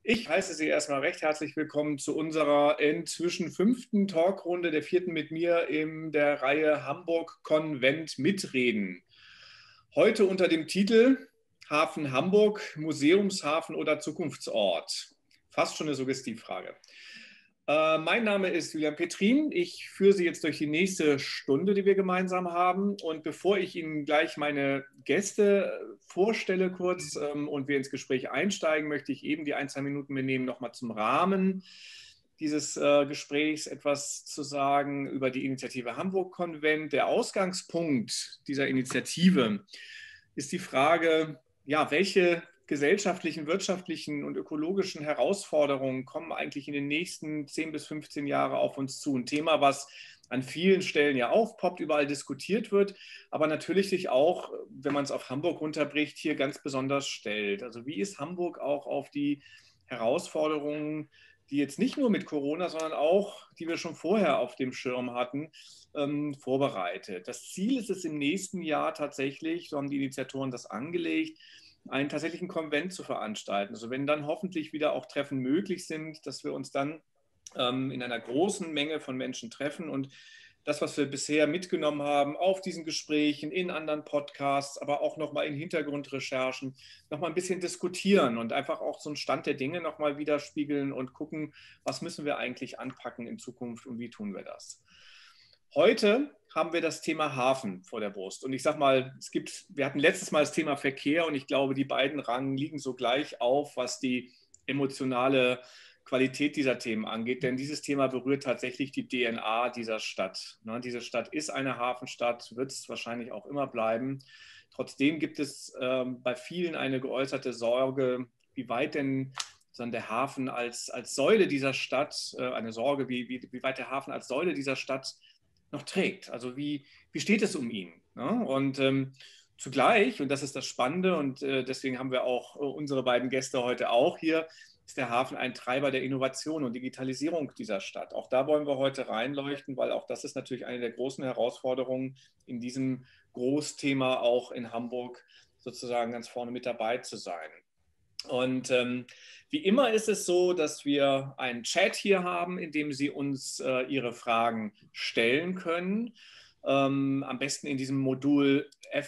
Ich heiße Sie erstmal recht herzlich willkommen zu unserer inzwischen 5. Talkrunde, der 4. mit mir in der Reihe Hamburg Konvent mitreden. Heute unter dem Titel Hafen Hamburg, Museumshafen oder Zukunftsort? Fast schon eine Suggestivfrage. Mein Name ist Julian Petrin. Ich führe Sie jetzt durch die nächste Stunde, die wir gemeinsam haben. Und bevor ich Ihnen gleich meine Gäste vorstelle kurz und wir ins Gespräch einsteigen, möchte ich eben die 1, 2 Minuten mir nehmen, nochmal zum Rahmen dieses Gesprächs etwas zu sagen über die Initiative Hamburg Konvent. Der Ausgangspunkt dieser Initiative ist die Frage, ja, welche gesellschaftlichen, wirtschaftlichen und ökologischen Herausforderungen kommen eigentlich in den nächsten 10 bis 15 Jahren auf uns zu. Ein Thema, was an vielen Stellen ja aufpoppt, überall diskutiert wird, aber natürlich sich auch, wenn man es auf Hamburg runterbricht, hier ganz besonders stellt. Also wie ist Hamburg auch auf die Herausforderungen, die jetzt nicht nur mit Corona, sondern auch, die wir schon vorher auf dem Schirm hatten, vorbereitet. Das Ziel ist es im nächsten Jahr tatsächlich, so haben die Initiatoren das angelegt, einen tatsächlichen Konvent zu veranstalten. Also wenn dann hoffentlich wieder auch Treffen möglich sind, dass wir uns dann in einer großen Menge von Menschen treffen und das, was wir bisher mitgenommen haben auf diesen Gesprächen, in anderen Podcasts, aber auch nochmal in Hintergrundrecherchen, nochmal ein bisschen diskutieren und einfach auch so einen Stand der Dinge nochmal widerspiegeln und gucken, was müssen wir eigentlich anpacken in Zukunft und wie tun wir das. Heute haben wir das Thema Hafen vor der Brust. Und ich sage mal, wir hatten letztes Mal das Thema Verkehr und ich glaube, die beiden Rangen liegen so gleich auf, was die emotionale Qualität dieser Themen angeht. Denn dieses Thema berührt tatsächlich die DNA dieser Stadt. Diese Stadt ist eine Hafenstadt, wird es wahrscheinlich auch immer bleiben. Trotzdem gibt es bei vielen eine geäußerte Sorge, wie weit denn der Hafen als Säule dieser Stadt, eine Sorge, wie weit der Hafen als Säule dieser Stadt noch trägt. Also wie steht es um ihn? Ne? Und zugleich, und das ist das Spannende, und deswegen haben wir auch unsere beiden Gäste heute auch hier, ist der Hafen ein Treiber der Innovation und Digitalisierung dieser Stadt. Auch da wollen wir heute reinleuchten, weil auch das ist natürlich eine der großen Herausforderungen in diesem Großthema auch in Hamburg sozusagen ganz vorne mit dabei zu sein. Und wie immer ist es so, dass wir einen Chat hier haben, in dem Sie uns Ihre Fragen stellen können. Am besten in diesem Modul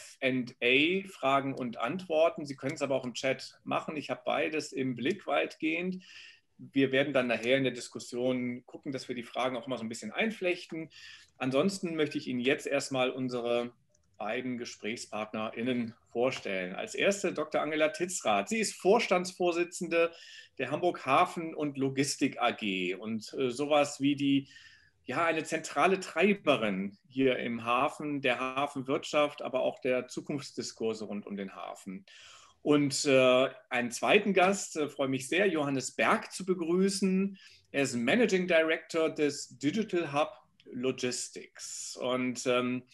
F&A, Fragen und Antworten. Sie können es aber auch im Chat machen. Ich habe beides im Blick weitgehend. Wir werden dann nachher in der Diskussion gucken, dass wir die Fragen auch mal so ein bisschen einflechten. Ansonsten möchte ich Ihnen jetzt erstmal unsere beiden GesprächspartnerInnen vorstellen. Als erste Dr. Angela Titzrath. Sie ist Vorstandsvorsitzende der Hamburg Hafen- und Logistik AG und sowas wie eine zentrale Treiberin hier im Hafen, der Hafenwirtschaft, aber auch der Zukunftsdiskurse rund um den Hafen. Und einen zweiten Gast, freue mich sehr, Johannes Berg zu begrüßen. Er ist Managing Director des Digital Hub Logistics. Und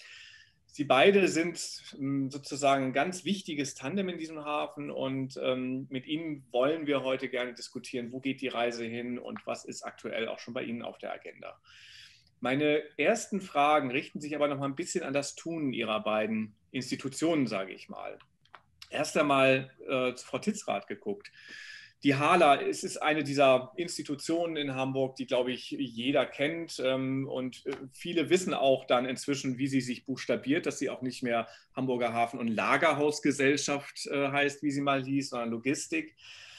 Sie beide sind sozusagen ein ganz wichtiges Tandem in diesem Hafen und mit Ihnen wollen wir heute gerne diskutieren, wo geht die Reise hin und was ist aktuell auch schon bei Ihnen auf der Agenda. Meine ersten Fragen richten sich aber noch mal ein bisschen an das Tun Ihrer beiden Institutionen, sage ich mal. Erst einmal zu Frau Titzrath geguckt. Die HALA, es ist eine dieser Institutionen in Hamburg, die, glaube ich, jeder kennt. Und viele wissen auch dann inzwischen, wie sie sich buchstabiert, dass sie auch nicht mehr Hamburger Hafen- und Lagerhausgesellschaft heißt, wie sie mal hieß, sondern Logistik.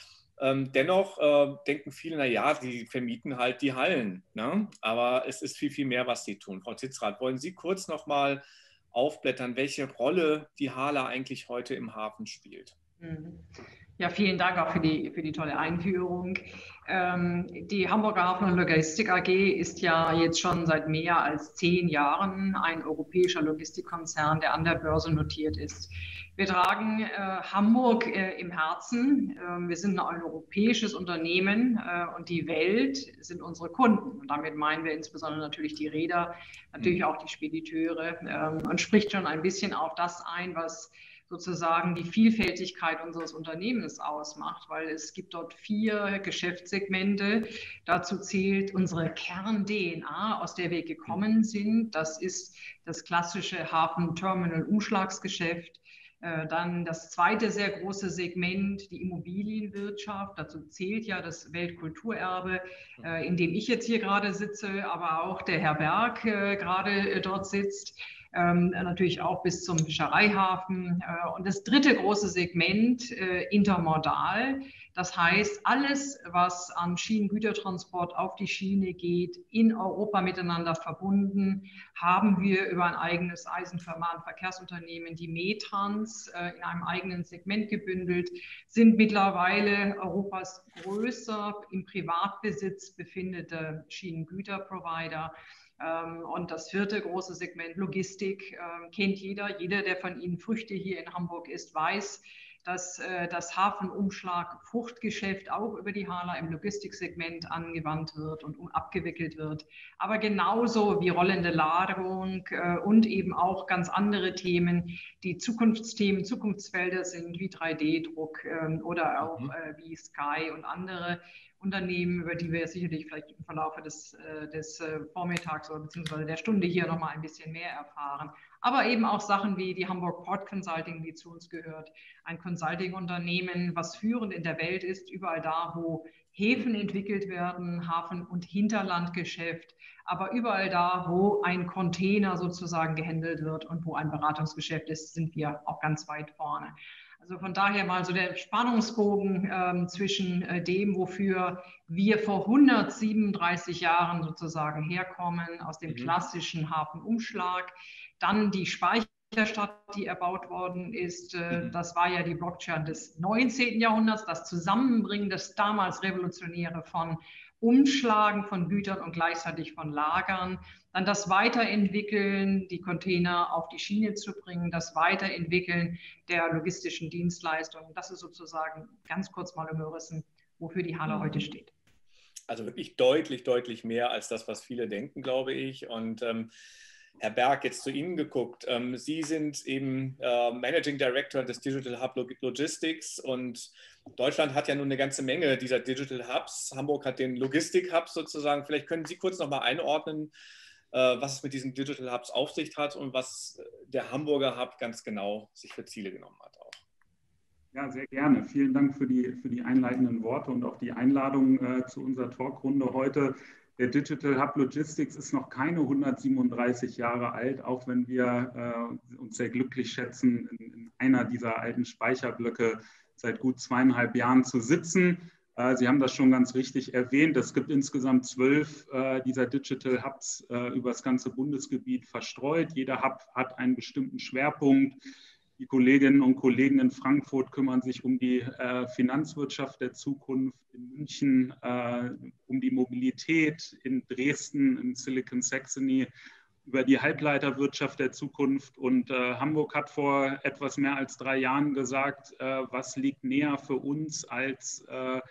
Dennoch denken viele, naja, die vermieten halt die Hallen. Ne? Aber es ist viel, viel mehr, was sie tun. Frau Titzrath, wollen Sie kurz noch mal aufblättern, welche Rolle die HALA eigentlich heute im Hafen spielt? Ja, vielen Dank auch für die tolle Einführung. Die Hamburger Hafen- und Logistik AG ist ja jetzt schon seit mehr als 10 Jahren ein europäischer Logistikkonzern, der an der Börse notiert ist. Wir tragen Hamburg im Herzen. Wir sind ein europäisches Unternehmen und die Welt sind unsere Kunden. Und damit meinen wir insbesondere natürlich die Reeder, natürlich auch die Spediteure und spricht schon ein bisschen auf das ein, was sozusagen die Vielfältigkeit unseres Unternehmens ausmacht, weil es gibt dort 4 Geschäftssegmente. Dazu zählt unsere Kern-DNA, aus der wir gekommen sind. Das ist das klassische Hafen-Terminal-Umschlagsgeschäft. Dann das zweite sehr große Segment, die Immobilienwirtschaft. Dazu zählt ja das Weltkulturerbe, in dem ich jetzt hier gerade sitze, aber auch der Herr Berg gerade dort sitzt. Natürlich auch bis zum Fischereihafen. Und das dritte große Segment, intermodal. Das heißt, alles, was an Schienengütertransport auf die Schiene geht, in Europa miteinander verbunden, haben wir über ein eigenes Eisenbahnverkehrsunternehmen, die Metrans, in einem eigenen Segment gebündelt, sind mittlerweile Europas größter im Privatbesitz befindende Schienengüterprovider. Und das vierte große Segment Logistik kennt jeder. Jeder, der von Ihnen Früchte hier in Hamburg isst, weiß, dass das Hafenumschlag-Fruchtgeschäft auch über die HHLA im Logistiksegment angewandt wird und abgewickelt wird. Aber genauso wie rollende Ladung und eben auch ganz andere Themen, die Zukunftsthemen, Zukunftsfelder sind, wie 3D-Druck oder auch wie Sky und andere Unternehmen, über die wir sicherlich vielleicht im Verlauf des Vormittags oder beziehungsweise der Stunde hier nochmal ein bisschen mehr erfahren. Aber eben auch Sachen wie die Hamburg Port Consulting, die zu uns gehört. Ein Consulting-Unternehmen, was führend in der Welt ist, überall da, wo Häfen entwickelt werden, Hafen- und Hinterlandgeschäft, aber überall da, wo ein Container sozusagen gehandelt wird und wo ein Beratungsgeschäft ist, sind wir auch ganz weit vorne. Also von daher mal so der Spannungsbogen zwischen dem, wofür wir vor 137 Jahren sozusagen herkommen, aus dem klassischen Hafenumschlag, dann die Speicherstadt, die erbaut worden ist. Das war ja die Blockchain des 19. Jahrhunderts, das Zusammenbringen, das damals Revolutionäre von Umschlagen von Gütern und gleichzeitig von Lagern. Dann das Weiterentwickeln, die Container auf die Schiene zu bringen, das Weiterentwickeln der logistischen Dienstleistungen. Das ist sozusagen ganz kurz mal umrissen, wofür die HHLA heute steht. Also wirklich deutlich, deutlich mehr als das, was viele denken, glaube ich. Und Herr Berg, jetzt zu Ihnen geguckt. Sie sind eben Managing Director des Digital Hub Logistics und Deutschland hat ja nun eine ganze Menge dieser Digital Hubs. Hamburg hat den Logistik Hub sozusagen. Vielleicht können Sie kurz nochmal einordnen, was es mit diesen Digital Hubs auf sich hat und was der Hamburger Hub ganz genau sich für Ziele genommen hat auch. Ja, sehr gerne. Vielen Dank für die einleitenden Worte und auch die Einladung zu unserer Talkrunde heute. Der Digital Hub Logistics ist noch keine 137 Jahre alt, auch wenn wir uns sehr glücklich schätzen, in einer dieser alten Speicherblöcke seit gut 2,5 Jahren zu sitzen. Sie haben das schon ganz richtig erwähnt. Es gibt insgesamt 12 dieser Digital Hubs über das ganze Bundesgebiet verstreut. Jeder Hub hat einen bestimmten Schwerpunkt. Die Kolleginnen und Kollegen in Frankfurt kümmern sich um die Finanzwirtschaft der Zukunft, in München um die Mobilität, in Dresden, in Silicon Saxony über die Halbleiterwirtschaft der Zukunft. Und Hamburg hat vor etwas mehr als 3 Jahren gesagt, was liegt näher für uns als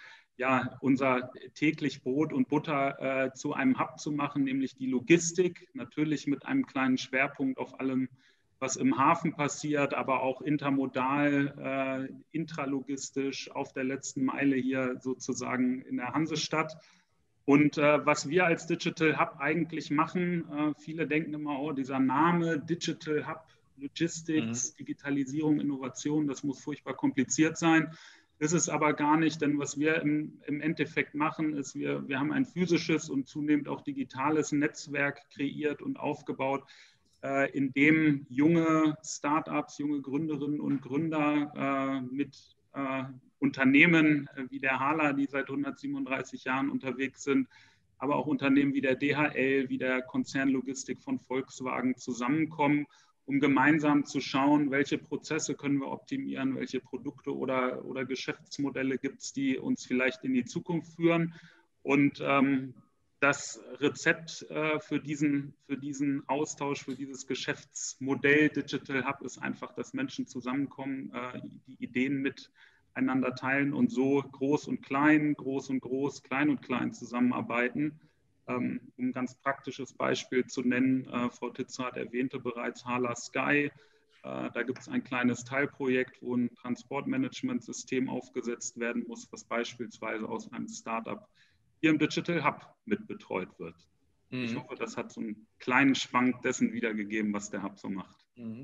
unser täglich Brot und Butter zu einem Hub zu machen, nämlich die Logistik, natürlich mit einem kleinen Schwerpunkt auf allem, was im Hafen passiert, aber auch intermodal, intralogistisch auf der letzten Meile hier sozusagen in der Hansestadt. Und was wir als Digital Hub eigentlich machen, viele denken immer, oh, dieser Name Digital Hub, Logistics, Digitalisierung, Innovation, das muss furchtbar kompliziert sein. Das ist aber gar nicht, denn was wir im Endeffekt machen, ist, wir haben ein physisches und zunehmend auch digitales Netzwerk kreiert und aufgebaut, in dem junge Startups, junge Gründerinnen und Gründer mit Unternehmen wie der HHLA, die seit 137 Jahren unterwegs sind, aber auch Unternehmen wie der DHL, wie der Konzernlogistik von Volkswagen zusammenkommen, um gemeinsam zu schauen, welche Prozesse können wir optimieren, welche Produkte oder Geschäftsmodelle gibt es, die uns vielleicht in die Zukunft führen. Und das Rezept für diesen Austausch, für dieses Geschäftsmodell Digital Hub ist einfach, dass Menschen zusammenkommen, die Ideen miteinander teilen und so groß und klein, groß und groß, klein und klein zusammenarbeiten. Um ein ganz praktisches Beispiel zu nennen, Frau Titzer erwähnte bereits HHLA Sky. Da gibt es ein kleines Teilprojekt, wo ein Transportmanagementsystem aufgesetzt werden muss, was beispielsweise aus einem Startup hier im Digital Hub mit betreut wird. Ich hoffe, das hat so einen kleinen Schwank dessen wiedergegeben, was der Hub so macht.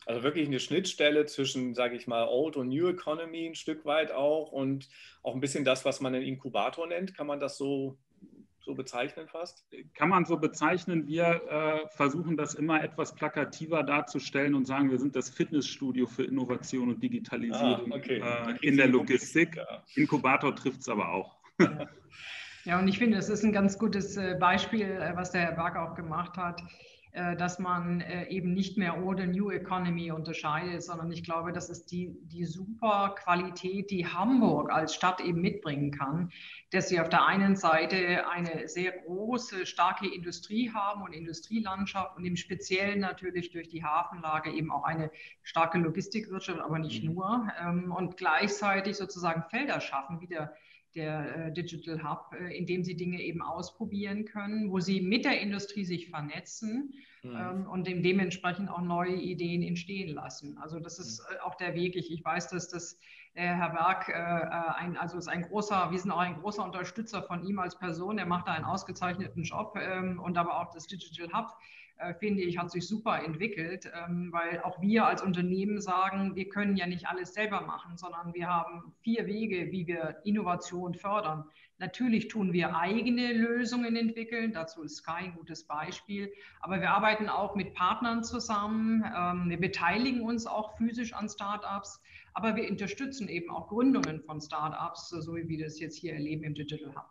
Also wirklich eine Schnittstelle zwischen, sage ich mal, Old und New Economy ein Stück weit auch und auch ein bisschen das, was man einen Inkubator nennt. Kann man das so bezeichnen fast? Kann man so bezeichnen. Wir versuchen das immer etwas plakativer darzustellen und sagen, wir sind das Fitnessstudio für Innovation und Digitalisierung in der Logistik. Inkubator trifft es aber auch. Ja, und ich finde, es ist ein ganz gutes Beispiel, was der Herr Berg auch gemacht hat, dass man eben nicht mehr Old und New Economy unterscheidet, sondern ich glaube, das ist die super Qualität, die Hamburg als Stadt eben mitbringen kann, dass sie auf der einen Seite eine sehr große, starke Industrie haben und Industrielandschaft und im Speziellen natürlich durch die Hafenlage eben auch eine starke Logistikwirtschaft, aber nicht nur, und gleichzeitig sozusagen Felder schaffen, wie der Digital Hub, in dem sie Dinge eben ausprobieren können, wo sie mit der Industrie sich vernetzen und dementsprechend auch neue Ideen entstehen lassen. Also das ist auch der Weg. Ich weiß, dass das Herr Berg wir sind auch ein großer Unterstützer von ihm als Person. Er macht da einen ausgezeichneten Job und aber auch das Digital Hub, finde ich, hat sich super entwickelt, weil auch wir als Unternehmen sagen, wir können ja nicht alles selber machen, sondern wir haben 4 Wege, wie wir Innovation fördern. Natürlich tun wir eigene Lösungen entwickeln, dazu ist Sky ein gutes Beispiel, aber wir arbeiten auch mit Partnern zusammen, wir beteiligen uns auch physisch an Startups, aber wir unterstützen eben auch Gründungen von Startups, so wie wir das jetzt hier erleben im Digital Hub.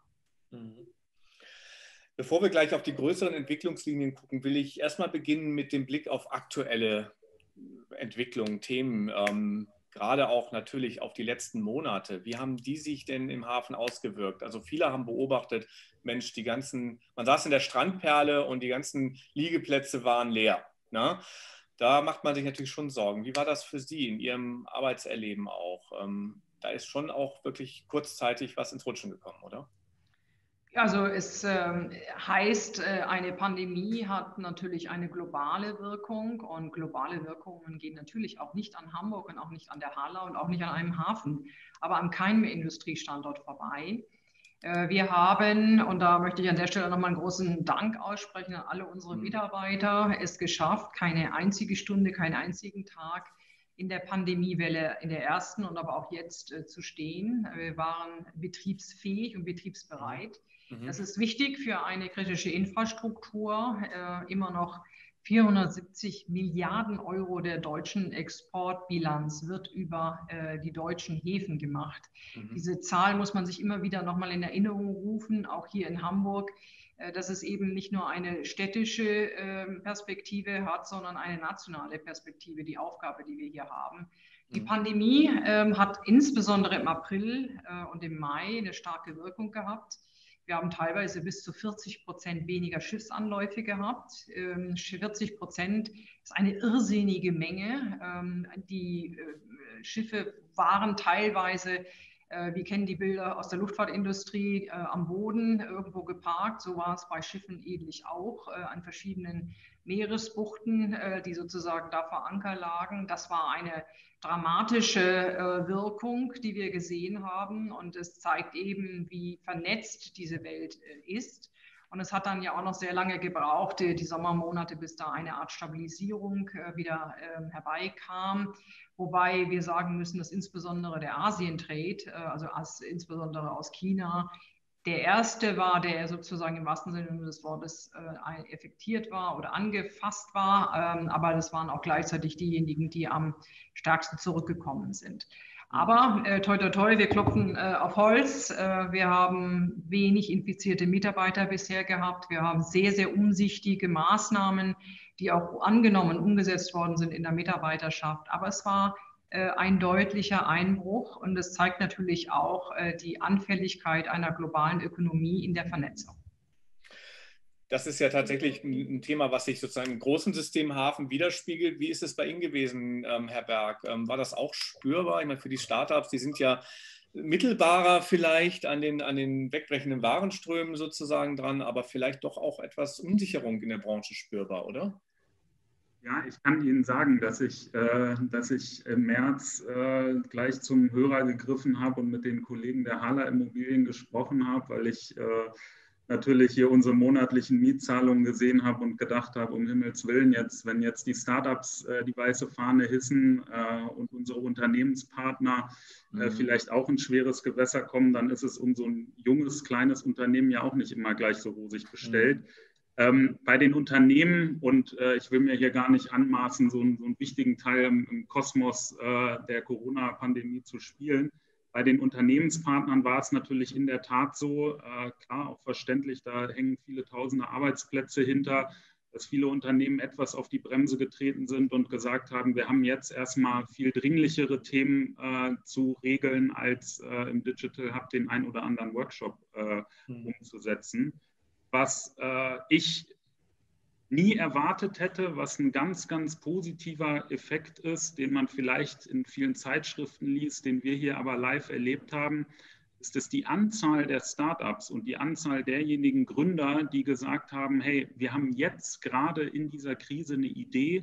Bevor wir gleich auf die größeren Entwicklungslinien gucken, will ich erstmal beginnen mit dem Blick auf aktuelle Entwicklungen, Themen, gerade auch natürlich auf die letzten Monate. Wie haben die sich denn im Hafen ausgewirkt? Also viele haben beobachtet, Mensch, man saß in der Strandperle und die ganzen Liegeplätze waren leer. Ne? Da macht man sich natürlich schon Sorgen. Wie war das für Sie in Ihrem Arbeitserleben auch? Da ist schon auch wirklich kurzzeitig was ins Rutschen gekommen, oder? Also es heißt, eine Pandemie hat natürlich eine globale Wirkung und globale Wirkungen gehen natürlich auch nicht an Hamburg und auch nicht an der Hala und auch nicht an einem Hafen, aber an keinem Industriestandort vorbei. Wir haben, und da möchte ich an der Stelle nochmal einen großen Dank aussprechen an alle unsere Mitarbeiter, es geschafft, keine einzige Stunde, keinen einzigen Tag in der Pandemiewelle, in der ersten und aber auch jetzt zu stehen. Wir waren betriebsfähig und betriebsbereit. Das ist wichtig für eine kritische Infrastruktur. Immer noch 470 Milliarden Euro der deutschen Exportbilanz wird über die deutschen Häfen gemacht. Diese Zahl muss man sich immer wieder nochmal in Erinnerung rufen, auch hier in Hamburg, dass es eben nicht nur eine städtische Perspektive hat, sondern eine nationale Perspektive, die Aufgabe, die wir hier haben. Die Pandemie hat insbesondere im April und im Mai eine starke Wirkung gehabt. Wir haben teilweise bis zu 40% weniger Schiffsanläufe gehabt. 40% ist eine irrsinnige Menge. Die Schiffe waren teilweise, wir kennen die Bilder aus der Luftfahrtindustrie, am Boden irgendwo geparkt. So war es bei Schiffen ähnlich auch an verschiedenen Meeresbuchten, die sozusagen da vor Anker lagen. Das war eine dramatische Wirkung, die wir gesehen haben. Und es zeigt eben, wie vernetzt diese Welt ist. Und es hat dann ja auch noch sehr lange gebraucht, die Sommermonate, bis da eine Art Stabilisierung wieder herbeikam. Wobei wir sagen müssen, dass insbesondere der Asien-Trade, also insbesondere aus China, der erste war, der sozusagen im wahrsten Sinne des Wortes effektiert war oder angefasst war, aber das waren auch gleichzeitig diejenigen, die am stärksten zurückgekommen sind. Aber toi, toi, toi, wir klopfen auf Holz. Wir haben wenig infizierte Mitarbeiter bisher gehabt. Wir haben sehr, sehr umsichtige Maßnahmen, die auch angenommen, umgesetzt worden sind in der Mitarbeiterschaft. Aber es war ein deutlicher Einbruch und es zeigt natürlich auch die Anfälligkeit einer globalen Ökonomie in der Vernetzung. Das ist ja tatsächlich ein Thema, was sich sozusagen im großen Systemhafen widerspiegelt. Wie ist es bei Ihnen gewesen, Herr Berg? War das auch spürbar? Ich meine, für die Startups, die sind ja mittelbarer vielleicht an den wegbrechenden Warenströmen sozusagen dran, aber vielleicht doch auch etwas Unsicherung in der Branche spürbar, oder? Ja, ich kann Ihnen sagen, dass ich im März gleich zum Hörer gegriffen habe und mit den Kollegen der Hala Immobilien gesprochen habe, weil ich natürlich hier unsere monatlichen Mietzahlungen gesehen habe und gedacht habe, um Himmels Willen, wenn jetzt die Startups die weiße Fahne hissen und unsere Unternehmenspartner vielleicht auch in schweres Gewässer kommen, dann ist es um so ein junges, kleines Unternehmen ja auch nicht immer gleich so rosig bestellt. Bei den Unternehmen, und ich will mir hier gar nicht anmaßen, so einen wichtigen Teil im Kosmos der Corona-Pandemie zu spielen, bei den Unternehmenspartnern war es natürlich in der Tat so, klar, auch verständlich, da hängen viele tausende Arbeitsplätze hinter, dass viele Unternehmen etwas auf die Bremse getreten sind und gesagt haben, wir haben jetzt erstmal viel dringlichere Themen zu regeln, als im Digital Hub den ein oder anderen Workshop umzusetzen. Was ich nie erwartet hätte, was ein ganz, ganz positiver Effekt ist, den man vielleicht in vielen Zeitschriften liest, den wir hier aber live erlebt haben, ist, dass die Anzahl der Startups und die Anzahl derjenigen Gründer, die gesagt haben, hey, wir haben jetzt gerade in dieser Krise eine Idee,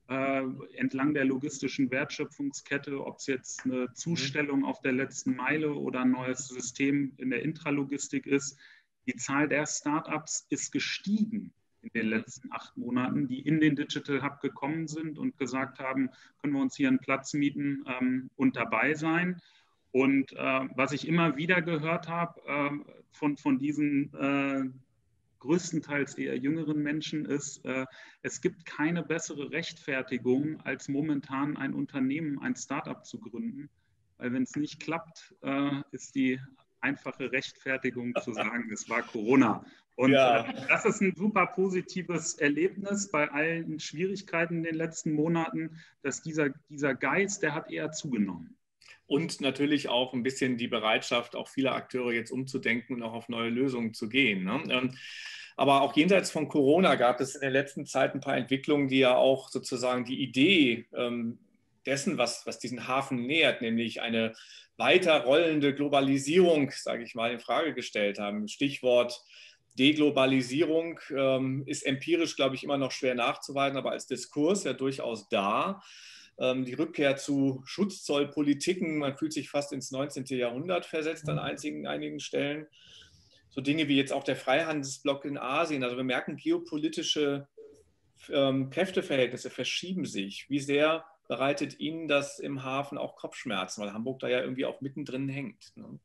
entlang der logistischen Wertschöpfungskette, ob es jetzt eine Zustellung auf der letzten Meile oder ein neues System in der Intralogistik ist. Die Zahl der Startups ist gestiegen in den letzten 8 Monaten, die in den Digital Hub gekommen sind und gesagt haben, können wir uns hier einen Platz mieten und dabei sein. Und was ich immer wieder gehört habe von diesen größtenteils eher jüngeren Menschen ist, es gibt keine bessere Rechtfertigung, als momentan ein Unternehmen, ein Startup zu gründen. Weil wenn es nicht klappt, ist die einfache Rechtfertigung zu sagen, es war Corona. Und das ist ein super positives Erlebnis bei allen Schwierigkeiten in den letzten Monaten, dass dieser Geist, der hat eher zugenommen. Und natürlich auch ein bisschen die Bereitschaft, auch vieler Akteure jetzt umzudenken und auch auf neue Lösungen zu gehen. Ne? Aber auch jenseits von Corona gab es in der letzten Zeit ein paar Entwicklungen, die ja auch sozusagen die Idee dessen, was diesen Hafen nähert, nämlich eine weiter rollende Globalisierung, sage ich mal, in Frage gestellt haben. Stichwort Deglobalisierung ist empirisch, glaube ich, immer noch schwer nachzuweisen, aber als Diskurs ja durchaus da. Die Rückkehr zu Schutzzollpolitiken, man fühlt sich fast ins 19. Jahrhundert versetzt an einigen Stellen. So Dinge wie jetzt auch der Freihandelsblock in Asien. Also wir merken, geopolitische Kräfteverhältnisse verschieben sich. Wie sehr bereitet Ihnen das im Hafen auch Kopfschmerzen, weil Hamburg da ja irgendwie auch mittendrin hängt? Ne?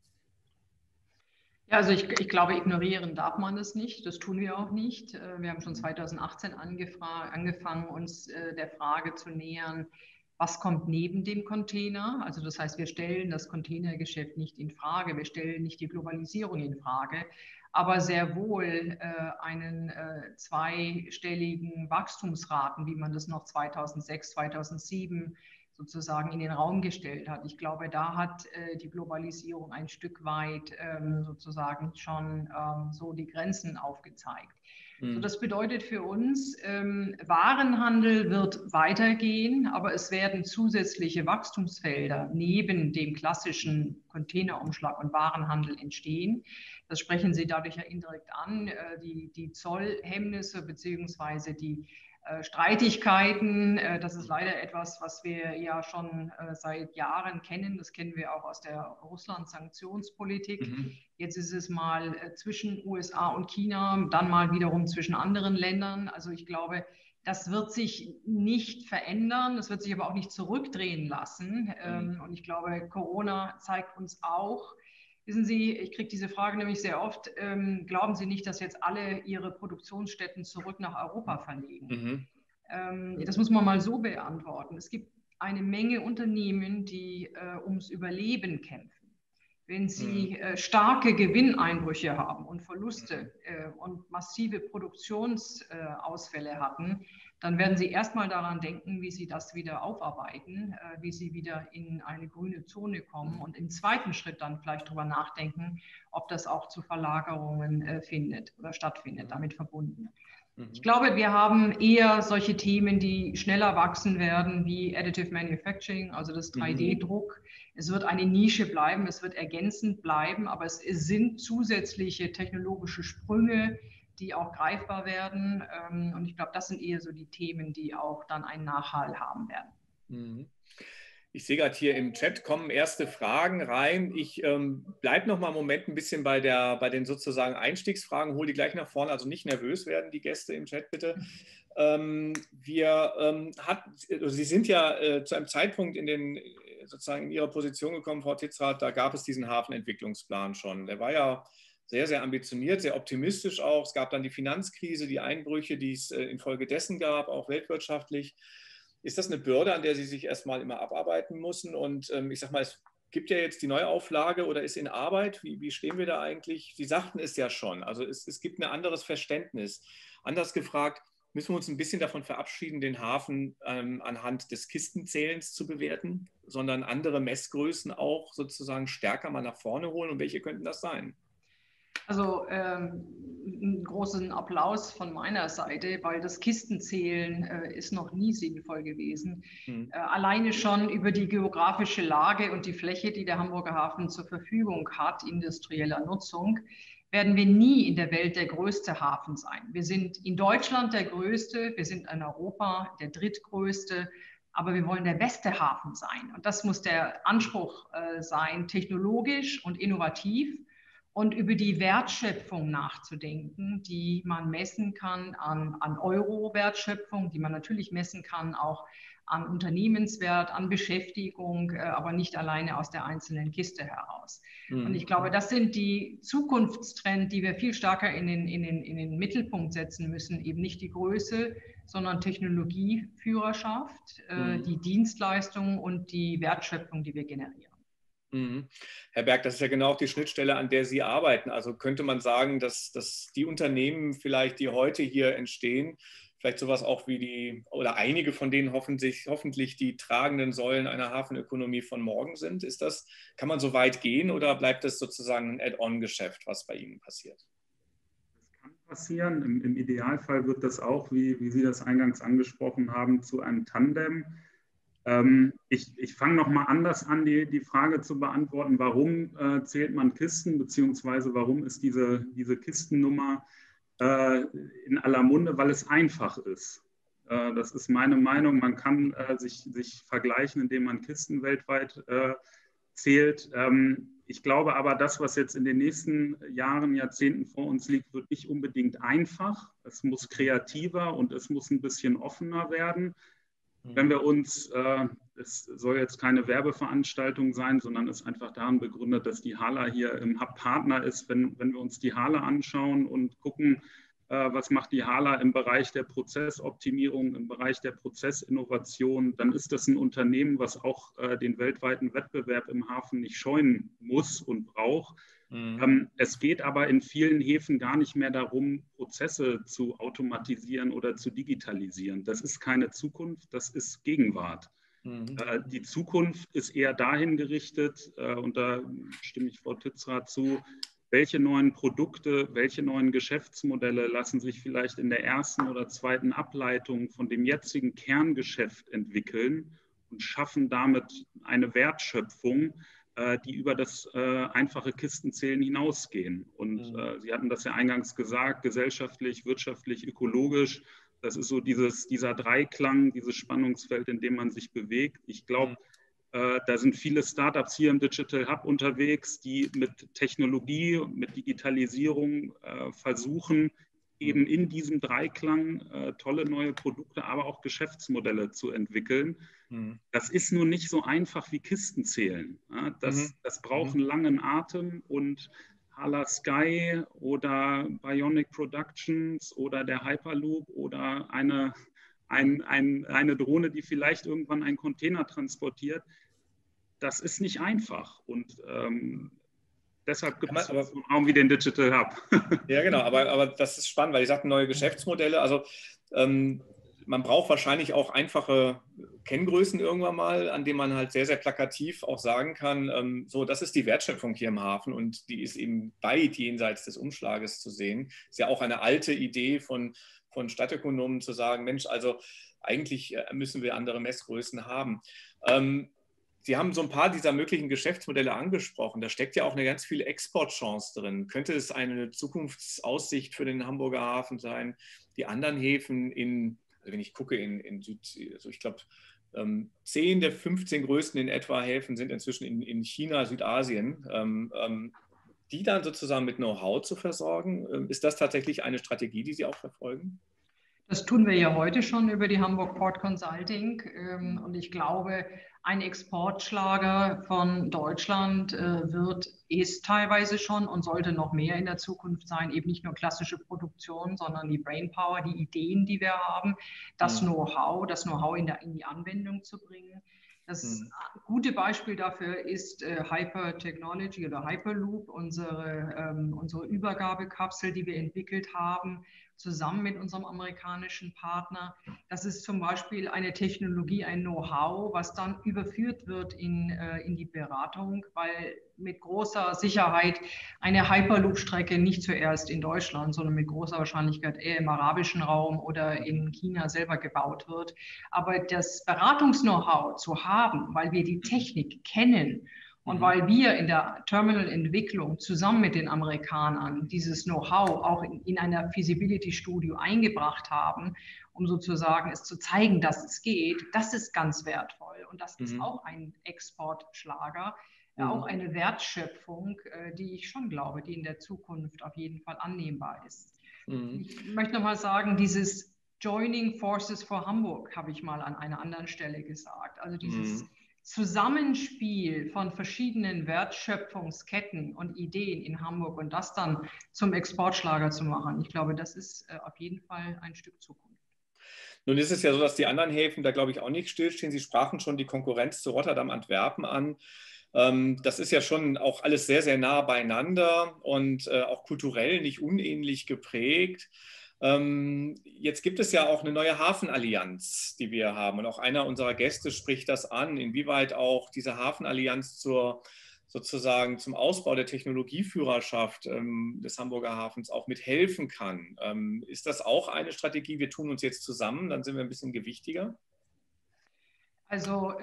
Ja, also ich glaube, ignorieren darf man das nicht. Das tun wir auch nicht. Wir haben schon 2018 angefangen, uns der Frage zu nähern, was kommt neben dem Container? Also das heißt, wir stellen das Containergeschäft nicht in Frage, wir stellen nicht die Globalisierung in Frage, aber sehr wohl einen zweistelligen Wachstumsraten, wie man das noch 2006, 2007 sozusagen in den Raum gestellt hat. Ich glaube, da hat die Globalisierung ein Stück weit sozusagen schon so die Grenzen aufgezeigt. So, das bedeutet für uns, Warenhandel wird weitergehen, aber es werden zusätzliche Wachstumsfelder neben dem klassischen Containerumschlag und Warenhandel entstehen. Das sprechen Sie dadurch ja indirekt an, die Zollhemmnisse bzw. die Streitigkeiten, das ist leider etwas, was wir ja schon seit Jahren kennen. Das kennen wir auch aus der Russland-Sanktionspolitik. Jetzt ist es mal zwischen USA und China, dann mal wiederum zwischen anderen Ländern. Also ich glaube, das wird sich nicht verändern, das wird sich aber auch nicht zurückdrehen lassen. Und ich glaube, Corona zeigt uns auch, wissen Sie, ich kriege diese Frage nämlich sehr oft, glauben Sie nicht, dass jetzt alle ihre Produktionsstätten zurück nach Europa verlegen? Das muss man mal so beantworten. Es gibt eine Menge Unternehmen, die ums Überleben kämpfen. Wenn sie starke Gewinneinbrüche haben und Verluste und massive Produktionsausfälle hatten, dann werden sie erstmal daran denken, wie sie das wieder aufarbeiten, wie sie wieder in eine grüne Zone kommen und im zweiten Schritt dann vielleicht darüber nachdenken, ob das auch zu Verlagerungen findet oder stattfindet, damit verbunden. Ich glaube, wir haben eher solche Themen, die schneller wachsen werden, wie Additive Manufacturing, also das 3D-Druck. Es wird eine Nische bleiben, es wird ergänzend bleiben, aber es sind zusätzliche technologische Sprünge, die auch greifbar werden. Und ich glaube, das sind eher so die Themen, die auch dann einen Nachhall haben werden. Ich sehe gerade hier im Chat kommen erste Fragen rein. Ich bleibe noch mal einen Moment ein bisschen bei den sozusagen Einstiegsfragen, hole die gleich nach vorne, also nicht nervös werden, die Gäste im Chat bitte. Sie sind ja zu einem Zeitpunkt sozusagen in Ihrer Position gekommen, Frau Titzrath, da gab es diesen Hafenentwicklungsplan schon. Der war ja sehr, sehr ambitioniert, sehr optimistisch auch. Es gab dann die Finanzkrise, die Einbrüche, die es infolgedessen gab, auch weltwirtschaftlich. Ist das eine Bürde, an der Sie sich erstmal immer abarbeiten müssen? Und ich sage mal, es gibt ja jetzt die Neuauflage oder ist in Arbeit. Wie stehen wir da eigentlich? Sie sagten es ja schon. Also es gibt ein anderes Verständnis. Anders gefragt, müssen wir uns ein bisschen davon verabschieden, den Hafen anhand des Kistenzählens zu bewerten, sondern andere Messgrößen auch sozusagen stärker mal nach vorne holen? Und welche könnten das sein? Also einen großen Applaus von meiner Seite, weil das Kistenzählen ist noch nie sinnvoll gewesen. Alleine schon über die geografische Lage und die Fläche, die der Hamburger Hafen zur Verfügung hat, industrieller Nutzung, werden wir nie in der Welt der größte Hafen sein. Wir sind in Deutschland der größte, wir sind in Europa der drittgrößte, aber wir wollen der beste Hafen sein. Und das muss der Anspruch sein, technologisch und innovativ. Und über die Wertschöpfung nachzudenken, die man messen kann an Euro-Wertschöpfung, die man natürlich messen kann auch an Unternehmenswert, an Beschäftigung, aber nicht alleine aus der einzelnen Kiste heraus. Und ich glaube, das sind die Zukunftstrends, die wir viel stärker in den Mittelpunkt setzen müssen. Eben nicht die Größe, sondern Technologieführerschaft, die Dienstleistung und die Wertschöpfung, die wir generieren. Herr Berg, das ist ja genau auch die Schnittstelle, an der Sie arbeiten. Also könnte man sagen, dass die Unternehmen vielleicht, die heute hier entstehen, vielleicht sowas auch wie oder einige von denen hoffentlich die tragenden Säulen einer Hafenökonomie von morgen sind? Kann man so weit gehen oder bleibt das sozusagen ein Add-on-Geschäft, was bei Ihnen passiert? Das kann passieren. Im Idealfall wird das auch, wie Sie das eingangs angesprochen haben, zu einem Tandem. Ich fange nochmal anders an, die Frage zu beantworten, warum zählt man Kisten, beziehungsweise warum ist diese Kistennummer in aller Munde, weil es einfach ist. Das ist meine Meinung. Man kann sich vergleichen, indem man Kisten weltweit zählt. Ich glaube aber, das, was jetzt in den nächsten Jahren, Jahrzehnten vor uns liegt, wird nicht unbedingt einfach. Es muss kreativer und es muss ein bisschen offener werden. Wenn wir uns, es soll jetzt keine Werbeveranstaltung sein, sondern ist einfach daran begründet, dass die HHLA hier im Hub Partner ist. Wenn wir uns die HHLA anschauen und gucken, was macht die HHLA im Bereich der Prozessoptimierung, im Bereich der Prozessinnovation, dann ist das ein Unternehmen, was auch den weltweiten Wettbewerb im Hafen nicht scheuen muss und braucht. Es geht aber in vielen Häfen gar nicht mehr darum, Prozesse zu automatisieren oder zu digitalisieren. Das ist keine Zukunft, das ist Gegenwart. Die Zukunft ist eher dahin gerichtet, und da stimme ich Frau Titzrath zu, welche neuen Produkte, welche neuen Geschäftsmodelle lassen sich vielleicht in der ersten oder zweiten Ableitung von dem jetzigen Kerngeschäft entwickeln und schaffen damit eine Wertschöpfung, die über das einfache Kistenzählen hinausgehen. Und Sie hatten das ja eingangs gesagt, gesellschaftlich, wirtschaftlich, ökologisch. Das ist so dieser Dreiklang, dieses Spannungsfeld, in dem man sich bewegt. Ich glaube, da sind viele Startups hier im Digital Hub unterwegs, die mit Technologie, mit Digitalisierung versuchen, eben in diesem Dreiklang tolle neue Produkte, aber auch Geschäftsmodelle zu entwickeln. Das ist nur nicht so einfach wie Kisten zählen. Das braucht einen langen Atem, und HHLA Sky oder Bionic Productions oder der Hyperloop oder eine Drohne, die vielleicht irgendwann einen Container transportiert, das ist nicht einfach. Und deshalb gibt es so einen Raum wie den Digital Hub. Ja, genau, aber das ist spannend, weil ich sagte, neue Geschäftsmodelle, also man braucht wahrscheinlich auch einfache Kenngrößen irgendwann mal, an denen man halt sehr, sehr plakativ auch sagen kann, so, das ist die Wertschöpfung hier im Hafen und die ist eben weit jenseits des Umschlages zu sehen. Ist ja auch eine alte Idee von Stadtökonomen zu sagen, Mensch, also eigentlich müssen wir andere Messgrößen haben. Sie haben so ein paar dieser möglichen Geschäftsmodelle angesprochen. Da steckt ja auch eine ganz viel Exportchance drin. Könnte es eine Zukunftsaussicht für den Hamburger Hafen sein, die anderen Häfen also wenn ich gucke in Süd, also ich glaube, 10 der 15 größten in etwa Häfen sind inzwischen in China, Südasien. Die dann sozusagen mit Know-how zu versorgen, ist das tatsächlich eine Strategie, die Sie auch verfolgen? Das tun wir ja heute schon über die Hamburg Port Consulting. Und ich glaube, ein Exportschlager von Deutschland ist teilweise schon und sollte noch mehr in der Zukunft sein, eben nicht nur klassische Produktion, sondern die Brainpower, die Ideen, die wir haben, das Know-how in die Anwendung zu bringen. Das gute Beispiel dafür ist Hyper Technology oder Hyperloop, unsere Übergabekapsel, die wir entwickelt haben, zusammen mit unserem amerikanischen Partner. Das ist zum Beispiel eine Technologie, ein Know-how, was dann überführt wird in die Beratung, weil mit großer Sicherheit eine Hyperloop-Strecke nicht zuerst in Deutschland, sondern mit großer Wahrscheinlichkeit eher im arabischen Raum oder in China selber gebaut wird. Aber das Beratungs-Know-how zu haben, weil wir die Technik kennen und weil wir in der Terminal-Entwicklung zusammen mit den Amerikanern dieses Know-how auch in einer Feasibility-Studie eingebracht haben, um sozusagen es zu zeigen, dass es geht, das ist ganz wertvoll. Und das ist auch ein Exportschlager, auch eine Wertschöpfung, die ich schon glaube, die in der Zukunft auf jeden Fall annehmbar ist. Ich möchte nochmal sagen, dieses Joining Forces for Hamburg habe ich mal an einer anderen Stelle gesagt. Also dieses Zusammenspiel von verschiedenen Wertschöpfungsketten und Ideen in Hamburg und das dann zum Exportschlager zu machen. Ich glaube, das ist auf jeden Fall ein Stück Zukunft. Nun ist es ja so, dass die anderen Häfen da, glaube ich, auch nicht stillstehen. Sie sprachen schon die Konkurrenz zu Rotterdam, Antwerpen an. Das ist ja schon auch alles sehr, sehr nah beieinander und auch kulturell nicht unähnlich geprägt. Jetzt gibt es ja auch eine neue Hafenallianz, die wir haben. Und auch einer unserer Gäste spricht das an, inwieweit auch diese Hafenallianz sozusagen zum Ausbau der Technologieführerschaft des Hamburger Hafens auch mithelfen kann. Ist das auch eine Strategie? Wir tun uns jetzt zusammen, dann sind wir ein bisschen gewichtiger? Also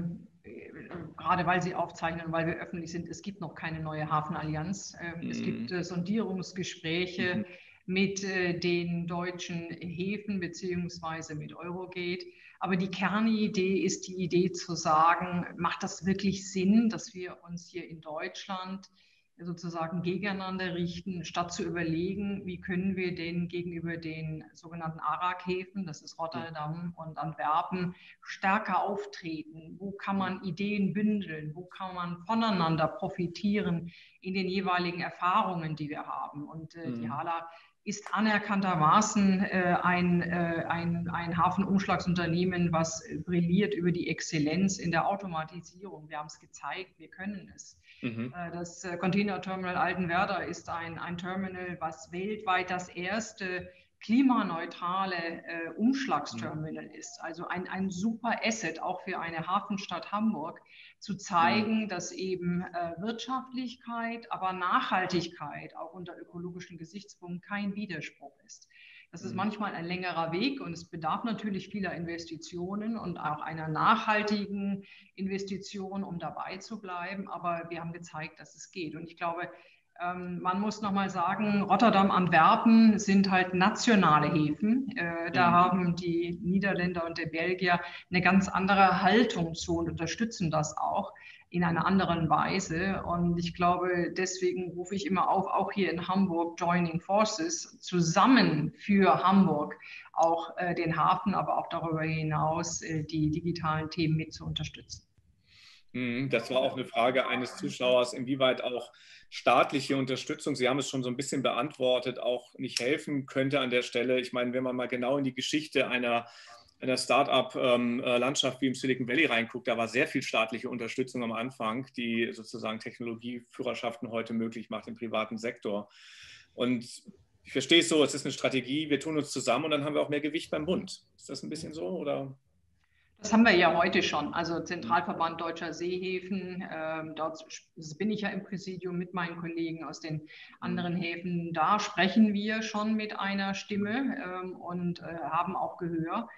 gerade weil Sie aufzeichnen und weil wir öffentlich sind, es gibt noch keine neue Hafenallianz. Es gibt Sondierungsgespräche mit den deutschen Häfen beziehungsweise mit Eurogate. Aber die Kernidee ist die Idee zu sagen, macht das wirklich Sinn, dass wir uns hier in Deutschland sozusagen gegeneinander richten, statt zu überlegen, wie können wir denn gegenüber den sogenannten ARAG-Häfen, das ist Rotterdam und Antwerpen, stärker auftreten? Wo kann man Ideen bündeln? Wo kann man voneinander profitieren in den jeweiligen Erfahrungen, die wir haben? Und die HHLA ist anerkanntermaßen ein Hafenumschlagsunternehmen, was brilliert über die Exzellenz in der Automatisierung. Wir haben es gezeigt, wir können es. Das Containerterminal Altenwerder ist ein Terminal, was weltweit das erste klimaneutrale Umschlagsterminal ist. Also ein super Asset auch für eine Hafenstadt Hamburg, zu zeigen, dass eben Wirtschaftlichkeit, aber Nachhaltigkeit auch unter ökologischen Gesichtspunkten kein Widerspruch ist. Das ist manchmal ein längerer Weg und es bedarf natürlich vieler Investitionen und auch einer nachhaltigen Investition, um dabei zu bleiben. Aber wir haben gezeigt, dass es geht. Und ich glaube, man muss nochmal sagen, Rotterdam, Antwerpen sind halt nationale Häfen. Da haben die Niederländer und die Belgier eine ganz andere Haltung zu und unterstützen das auch in einer anderen Weise. Und ich glaube, deswegen rufe ich immer auf, auch hier in Hamburg, Joining Forces, zusammen für Hamburg auch den Hafen, aber auch darüber hinaus die digitalen Themen mit zu unterstützen. Das war auch eine Frage eines Zuschauers, inwieweit auch staatliche Unterstützung, Sie haben es schon so ein bisschen beantwortet, auch nicht helfen könnte an der Stelle. Ich meine, wenn man mal genau in die Geschichte einer Start-up-Landschaft wie im Silicon Valley reinguckt, da war sehr viel staatliche Unterstützung am Anfang, die sozusagen Technologieführerschaften heute möglich macht im privaten Sektor. Und ich verstehe es so, es ist eine Strategie, wir tun uns zusammen und dann haben wir auch mehr Gewicht beim Bund. Ist das ein bisschen so, oder? Das haben wir ja heute schon. Also Zentralverband Deutscher Seehäfen, dort bin ich ja im Präsidium mit meinen Kollegen aus den anderen Häfen. Da sprechen wir schon mit einer Stimme und haben auch Gehör.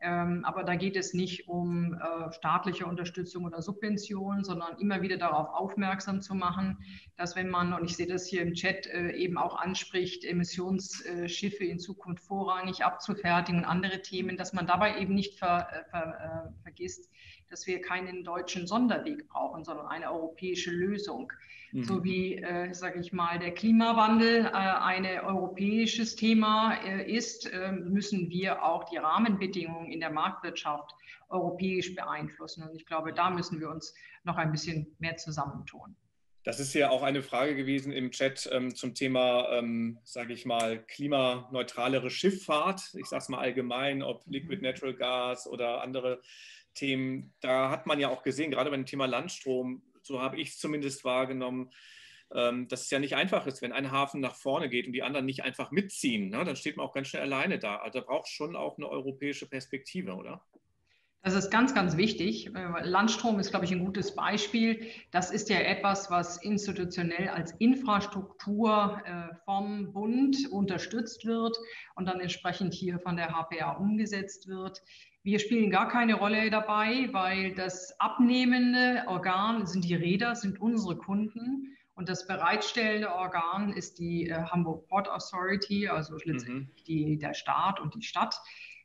Aber da geht es nicht um staatliche Unterstützung oder Subventionen, sondern immer wieder darauf aufmerksam zu machen, dass wenn man, und ich sehe das hier im Chat, eben auch anspricht, Emissionsschiffe in Zukunft vorrangig abzufertigen und andere Themen, dass man dabei eben nicht vergisst, dass wir keinen deutschen Sonderweg brauchen, sondern eine europäische Lösung. So wie, sage ich mal, der Klimawandel ein europäisches Thema ist, müssen wir auch die Rahmenbedingungen in der Marktwirtschaft europäisch beeinflussen. Und ich glaube, da müssen wir uns noch ein bisschen mehr zusammentun. Das ist ja auch eine Frage gewesen im Chat zum Thema, sage ich mal, klimaneutralere Schifffahrt. Ich sage es mal allgemein, ob Liquid Natural Gas oder andere Themen. Da hat man ja auch gesehen, gerade beim Thema Landstrom, so habe ich es zumindest wahrgenommen, dass es ja nicht einfach ist, wenn ein Hafen nach vorne geht und die anderen nicht einfach mitziehen, ne? Dann steht man auch ganz schnell alleine da. Also da braucht es schon auch eine europäische Perspektive, oder? Das ist ganz, ganz wichtig. Landstrom ist, glaube ich, ein gutes Beispiel. Das ist ja etwas, was institutionell als Infrastruktur vom Bund unterstützt wird und dann entsprechend hier von der HPA umgesetzt wird. Wir spielen gar keine Rolle dabei, weil das abnehmende Organ sind die Reeder, sind unsere Kunden. Und das bereitstellende Organ ist die Hamburg Port Authority, also letztendlich der Staat und die Stadt.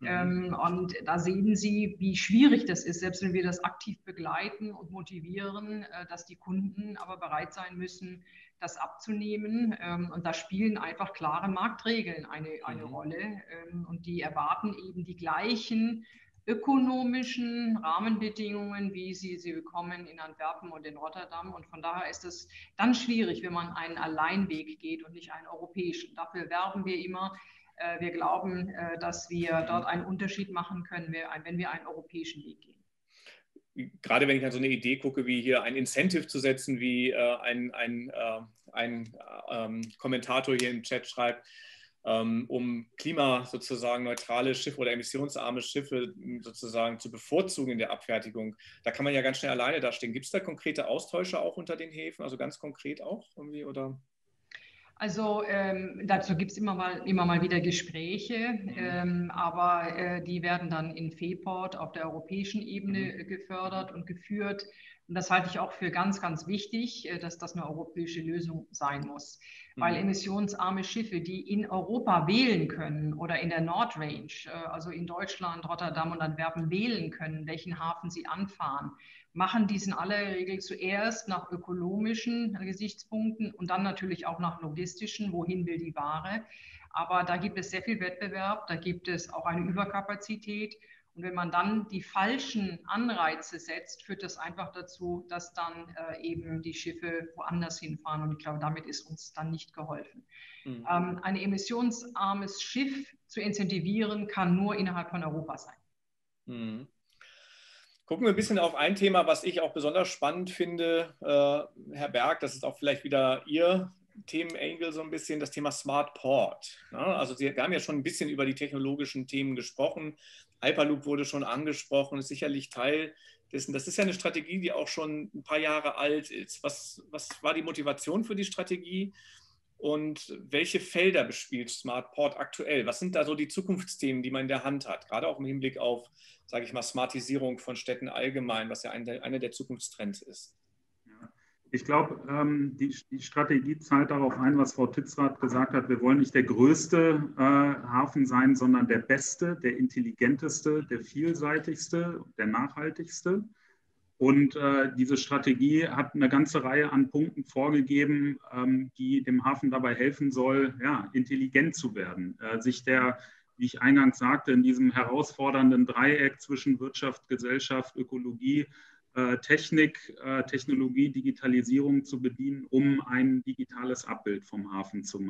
Und da sehen Sie, wie schwierig das ist, selbst wenn wir das aktiv begleiten und motivieren, dass die Kunden aber bereit sein müssen, das abzunehmen. Und da spielen einfach klare Marktregeln eine Rolle. Und die erwarten eben die gleichen ökonomischen Rahmenbedingungen, wie sie bekommen in Antwerpen und in Rotterdam. Und von daher ist es dann schwierig, wenn man einen Alleinweg geht und nicht einen europäischen. Dafür werben wir immer. Wir glauben, dass wir dort einen Unterschied machen können, wenn wir einen europäischen Weg gehen. Gerade wenn ich an so eine Idee gucke, wie hier ein Incentive zu setzen, wie ein Kommentator hier im Chat schreibt, um sozusagen neutrale Schiffe oder emissionsarme Schiffe sozusagen zu bevorzugen in der Abfertigung. Da kann man ja ganz schnell alleine dastehen. Gibt es da konkrete Austausche auch unter den Häfen, also ganz konkret auch irgendwie, oder? Also dazu gibt es immer mal wieder Gespräche, aber die werden dann in FEPORT auf der europäischen Ebene gefördert und geführt. Und das halte ich auch für ganz, ganz wichtig, dass das eine europäische Lösung sein muss. Weil emissionsarme Schiffe, die in Europa wählen können oder in der Nordrange, also in Deutschland, Rotterdam und Antwerpen wählen können, welchen Hafen sie anfahren, machen dies in aller Regel zuerst nach ökonomischen Gesichtspunkten und dann natürlich auch nach logistischen, wohin will die Ware. Aber da gibt es sehr viel Wettbewerb, da gibt es auch eine Überkapazität. Und wenn man dann die falschen Anreize setzt, führt das einfach dazu, dass dann eben die Schiffe woanders hinfahren. Und ich glaube, damit ist uns dann nicht geholfen. Ein emissionsarmes Schiff zu incentivieren, kann nur innerhalb von Europa sein. Gucken wir ein bisschen auf ein Thema, was ich auch besonders spannend finde, Herr Berg, das ist auch vielleicht wieder Ihr Themenangle so ein bisschen, das Thema Smart Port. Also wir haben ja schon ein bisschen über die technologischen Themen gesprochen. Hyperloop wurde schon angesprochen, ist sicherlich Teil dessen. Das ist ja eine Strategie, die auch schon ein paar Jahre alt ist. Was war die Motivation für die Strategie? Und welche Felder bespielt Smart Port aktuell? Was sind da so die Zukunftsthemen, die man in der Hand hat? Gerade auch im Hinblick auf, sage ich mal, Smartisierung von Städten allgemein, was ja einer der Zukunftstrends ist. Ich glaube, die Strategie zahlt darauf ein, was Frau Titzrath gesagt hat. Wir wollen nicht der größte Hafen sein, sondern der beste, der intelligenteste, der vielseitigste, der nachhaltigste. Und diese Strategie hat eine ganze Reihe an Punkten vorgegeben, die dem Hafen dabei helfen soll, ja, intelligent zu werden, sich wie ich eingangs sagte, in diesem herausfordernden Dreieck zwischen Wirtschaft, Gesellschaft, Ökologie, Technik, Technologie, Digitalisierung zu bedienen, um ein digitales Abbild vom Hafen zu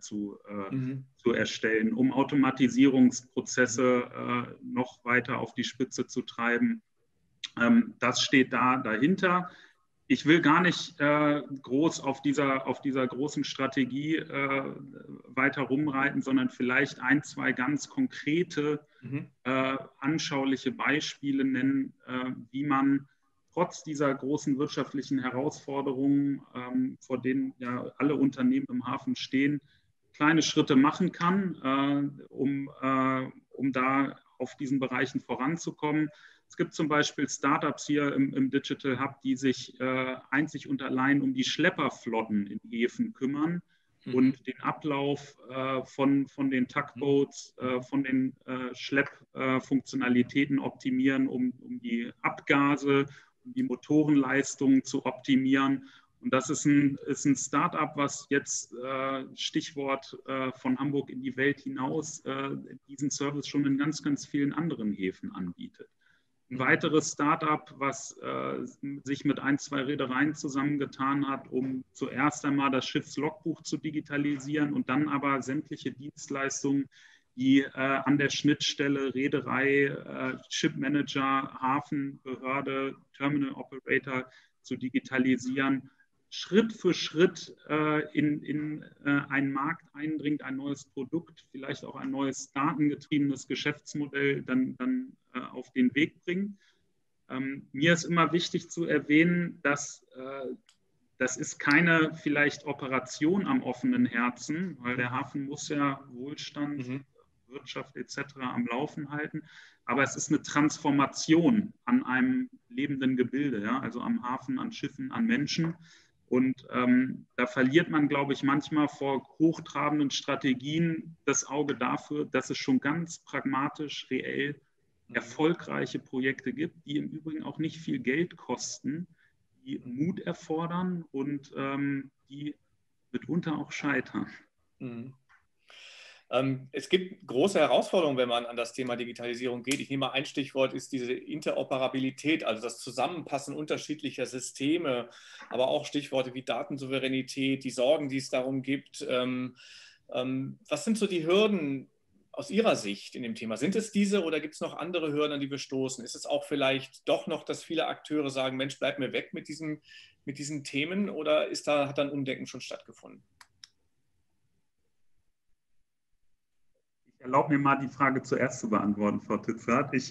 erstellen, um Automatisierungsprozesse noch weiter auf die Spitze zu treiben. Das steht dahinter. Ich will gar nicht groß auf dieser großen Strategie weiter rumreiten, sondern vielleicht ein, zwei ganz konkrete, anschauliche Beispiele nennen, wie man trotz dieser großen wirtschaftlichen Herausforderungen, vor denen ja alle Unternehmen im Hafen stehen, kleine Schritte machen kann, um da auf diesen Bereichen voranzukommen. Es gibt zum Beispiel Startups hier im Digital Hub, die sich einzig und allein um die Schlepperflotten in Häfen kümmern und den Ablauf von den Tugboats, von den Schleppfunktionalitäten optimieren, um die Abgase, um die Motorenleistung zu optimieren. Und das ist ein Startup, was jetzt, Stichwort von Hamburg in die Welt hinaus, diesen Service schon in ganz, ganz vielen anderen Häfen anbietet. Ein weiteres Startup, was sich mit 1, 2 Reedereien zusammengetan hat, um zuerst einmal das Schiffslogbuch zu digitalisieren und dann aber sämtliche Dienstleistungen, die an der Schnittstelle Reederei, Shipmanager, Hafenbehörde, Terminal Operator zu digitalisieren, Schritt für Schritt in einen Markt eindringt, ein neues Produkt, vielleicht auch ein neues datengetriebenes Geschäftsmodell dann auf den Weg bringt. Mir ist immer wichtig zu erwähnen, dass das ist keine vielleicht Operation am offenen Herzen, weil der Hafen muss ja Wohlstand, Wirtschaft etc. am Laufen halten. Aber es ist eine Transformation an einem lebenden Gebilde, ja? Also am Hafen, an Schiffen, an Menschen. Und da verliert man, glaube ich, manchmal vor hochtrabenden Strategien das Auge dafür, dass es schon ganz pragmatisch, reell erfolgreiche Projekte gibt, die im Übrigen auch nicht viel Geld kosten, die Mut erfordern und die mitunter auch scheitern. Es gibt große Herausforderungen, wenn man an das Thema Digitalisierung geht. Ich nehme mal ein Stichwort, ist diese Interoperabilität, also das Zusammenpassen unterschiedlicher Systeme, aber auch Stichworte wie Datensouveränität, die Sorgen, die es darum gibt. Was sind so die Hürden aus Ihrer Sicht in dem Thema? Sind es diese oder gibt es noch andere Hürden, an die wir stoßen? Ist es auch vielleicht doch noch, dass viele Akteure sagen, Mensch, bleib mir weg mit diesen Themen, oder hat da ein Umdenken schon stattgefunden? Ich erlaube mir mal, die Frage zuerst zu beantworten, Frau Titzrath. Ich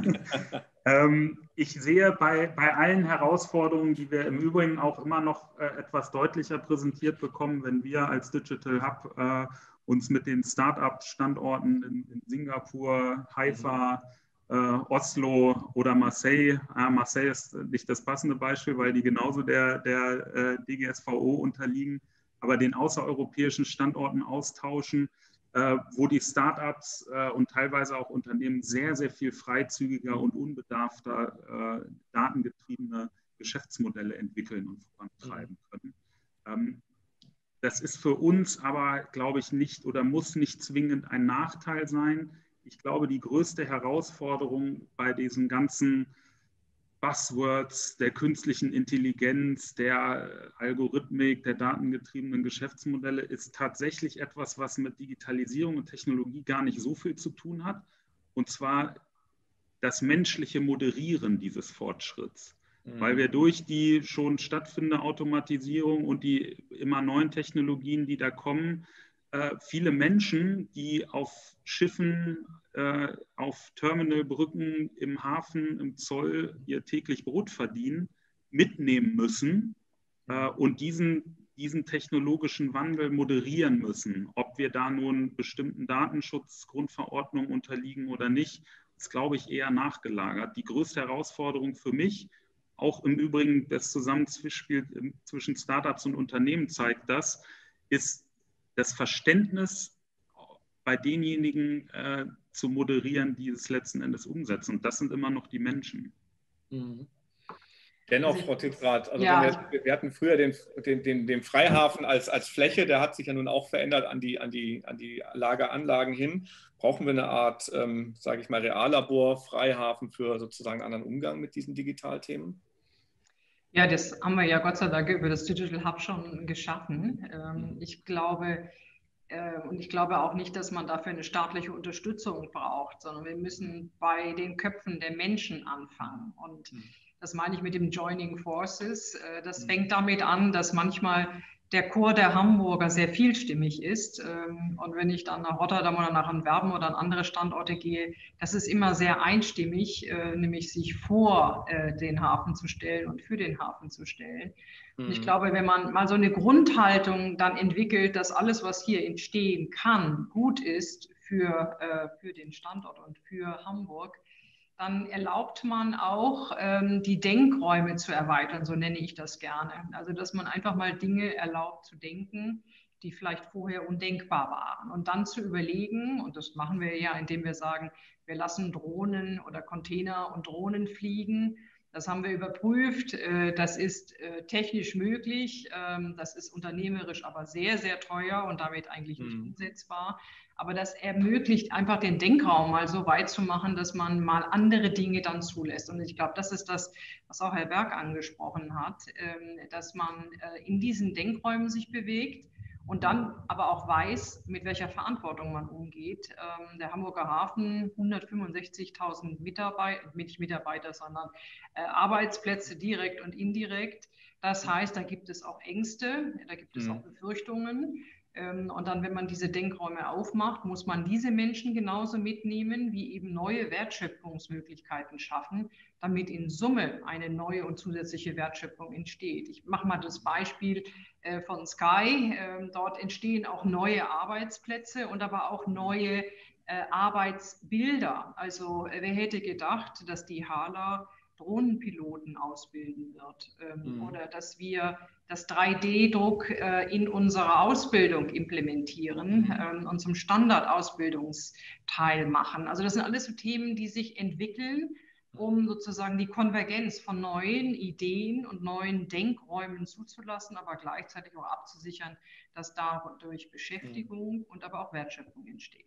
sehe bei allen Herausforderungen, die wir im Übrigen auch immer noch etwas deutlicher präsentiert bekommen, wenn wir als Digital Hub uns mit den Start-up-Standorten in Singapur, Haifa, Oslo oder Marseille, Marseille ist nicht das passende Beispiel, weil die genauso der DGSVO unterliegen, aber den außereuropäischen Standorten austauschen, wo die Startups und teilweise auch Unternehmen sehr, sehr viel freizügiger und unbedarfter datengetriebene Geschäftsmodelle entwickeln und vorantreiben können. Das ist für uns aber, glaube ich, nicht oder muss nicht zwingend ein Nachteil sein. Ich glaube, die größte Herausforderung bei diesen ganzen Buzzwords der künstlichen Intelligenz, der Algorithmik, der datengetriebenen Geschäftsmodelle ist tatsächlich etwas, was mit Digitalisierung und Technologie gar nicht so viel zu tun hat. Und zwar das menschliche Moderieren dieses Fortschritts. Weil wir durch die schon stattfindende Automatisierung und die immer neuen Technologien, die da kommen, viele Menschen, die auf Schiffen, auf Terminalbrücken, im Hafen, im Zoll ihr täglich Brot verdienen, mitnehmen müssen und diesen technologischen Wandel moderieren müssen. Ob wir da nun bestimmten Datenschutzgrundverordnungen unterliegen oder nicht, ist, glaube ich, eher nachgelagert. Die größte Herausforderung für mich, auch im Übrigen das Zusammenspiel zwischen Startups und Unternehmen zeigt das, ist das Verständnis bei denjenigen zu moderieren, die es letzten Endes umsetzen. Und das sind immer noch die Menschen. Dennoch, Frau Titzrath, also ja. Wir hatten früher den Freihafen als Fläche, der hat sich ja nun auch verändert an die Lageranlagen hin. Brauchen wir eine Art, sage ich mal, Reallabor, Freihafen für sozusagen einen anderen Umgang mit diesen Digitalthemen? Ja, das haben wir ja Gott sei Dank über das Digital Hub schon geschaffen. Ich glaube auch nicht, dass man dafür eine staatliche Unterstützung braucht, sondern wir müssen bei den Köpfen der Menschen anfangen. Und das meine ich mit dem Joining Forces. Das fängt damit an, dass manchmal der Chor der Hamburger sehr vielstimmig ist. Und wenn ich dann nach Rotterdam oder nach Antwerpen oder an andere Standorte gehe, das ist immer sehr einstimmig, nämlich sich vor den Hafen zu stellen und für den Hafen zu stellen. Und ich glaube, wenn man mal so eine Grundhaltung dann entwickelt, dass alles, was hier entstehen kann, gut ist für den Standort und für Hamburg, dann erlaubt man auch, die Denkräume zu erweitern, so nenne ich das gerne. Also, dass man einfach mal Dinge erlaubt zu denken, die vielleicht vorher undenkbar waren. Und dann zu überlegen, und das machen wir ja, indem wir sagen, wir lassen Drohnen oder Container und Drohnen fliegen. Das haben wir überprüft. Das ist technisch möglich. Das ist unternehmerisch aber sehr, sehr teuer und damit eigentlich nicht umsetzbar. Aber das ermöglicht einfach den Denkraum mal so weit zu machen, dass man mal andere Dinge dann zulässt. Und ich glaube, das ist das, was auch Herr Berg angesprochen hat, dass man in diesen Denkräumen sich bewegt und dann aber auch weiß, mit welcher Verantwortung man umgeht. Der Hamburger Hafen, 165.000 Mitarbeiter, nicht Mitarbeiter, sondern Arbeitsplätze direkt und indirekt. Das heißt, da gibt es auch Ängste, da gibt es auch Befürchtungen. Und dann, wenn man diese Denkräume aufmacht, muss man diese Menschen genauso mitnehmen, wie eben neue Wertschöpfungsmöglichkeiten schaffen, damit in Summe eine neue und zusätzliche Wertschöpfung entsteht. Ich mache mal das Beispiel von Sky. Dort entstehen auch neue Arbeitsplätze und aber auch neue Arbeitsbilder. Also wer hätte gedacht, dass die HHLA Drohnenpiloten ausbilden wird oder dass wir das 3D-Druck in unserer Ausbildung implementieren und zum Standardausbildungsteil machen. Also das sind alles so Themen, die sich entwickeln, um sozusagen die Konvergenz von neuen Ideen und neuen Denkräumen zuzulassen, aber gleichzeitig auch abzusichern, dass dadurch Beschäftigung und aber auch Wertschöpfung entsteht.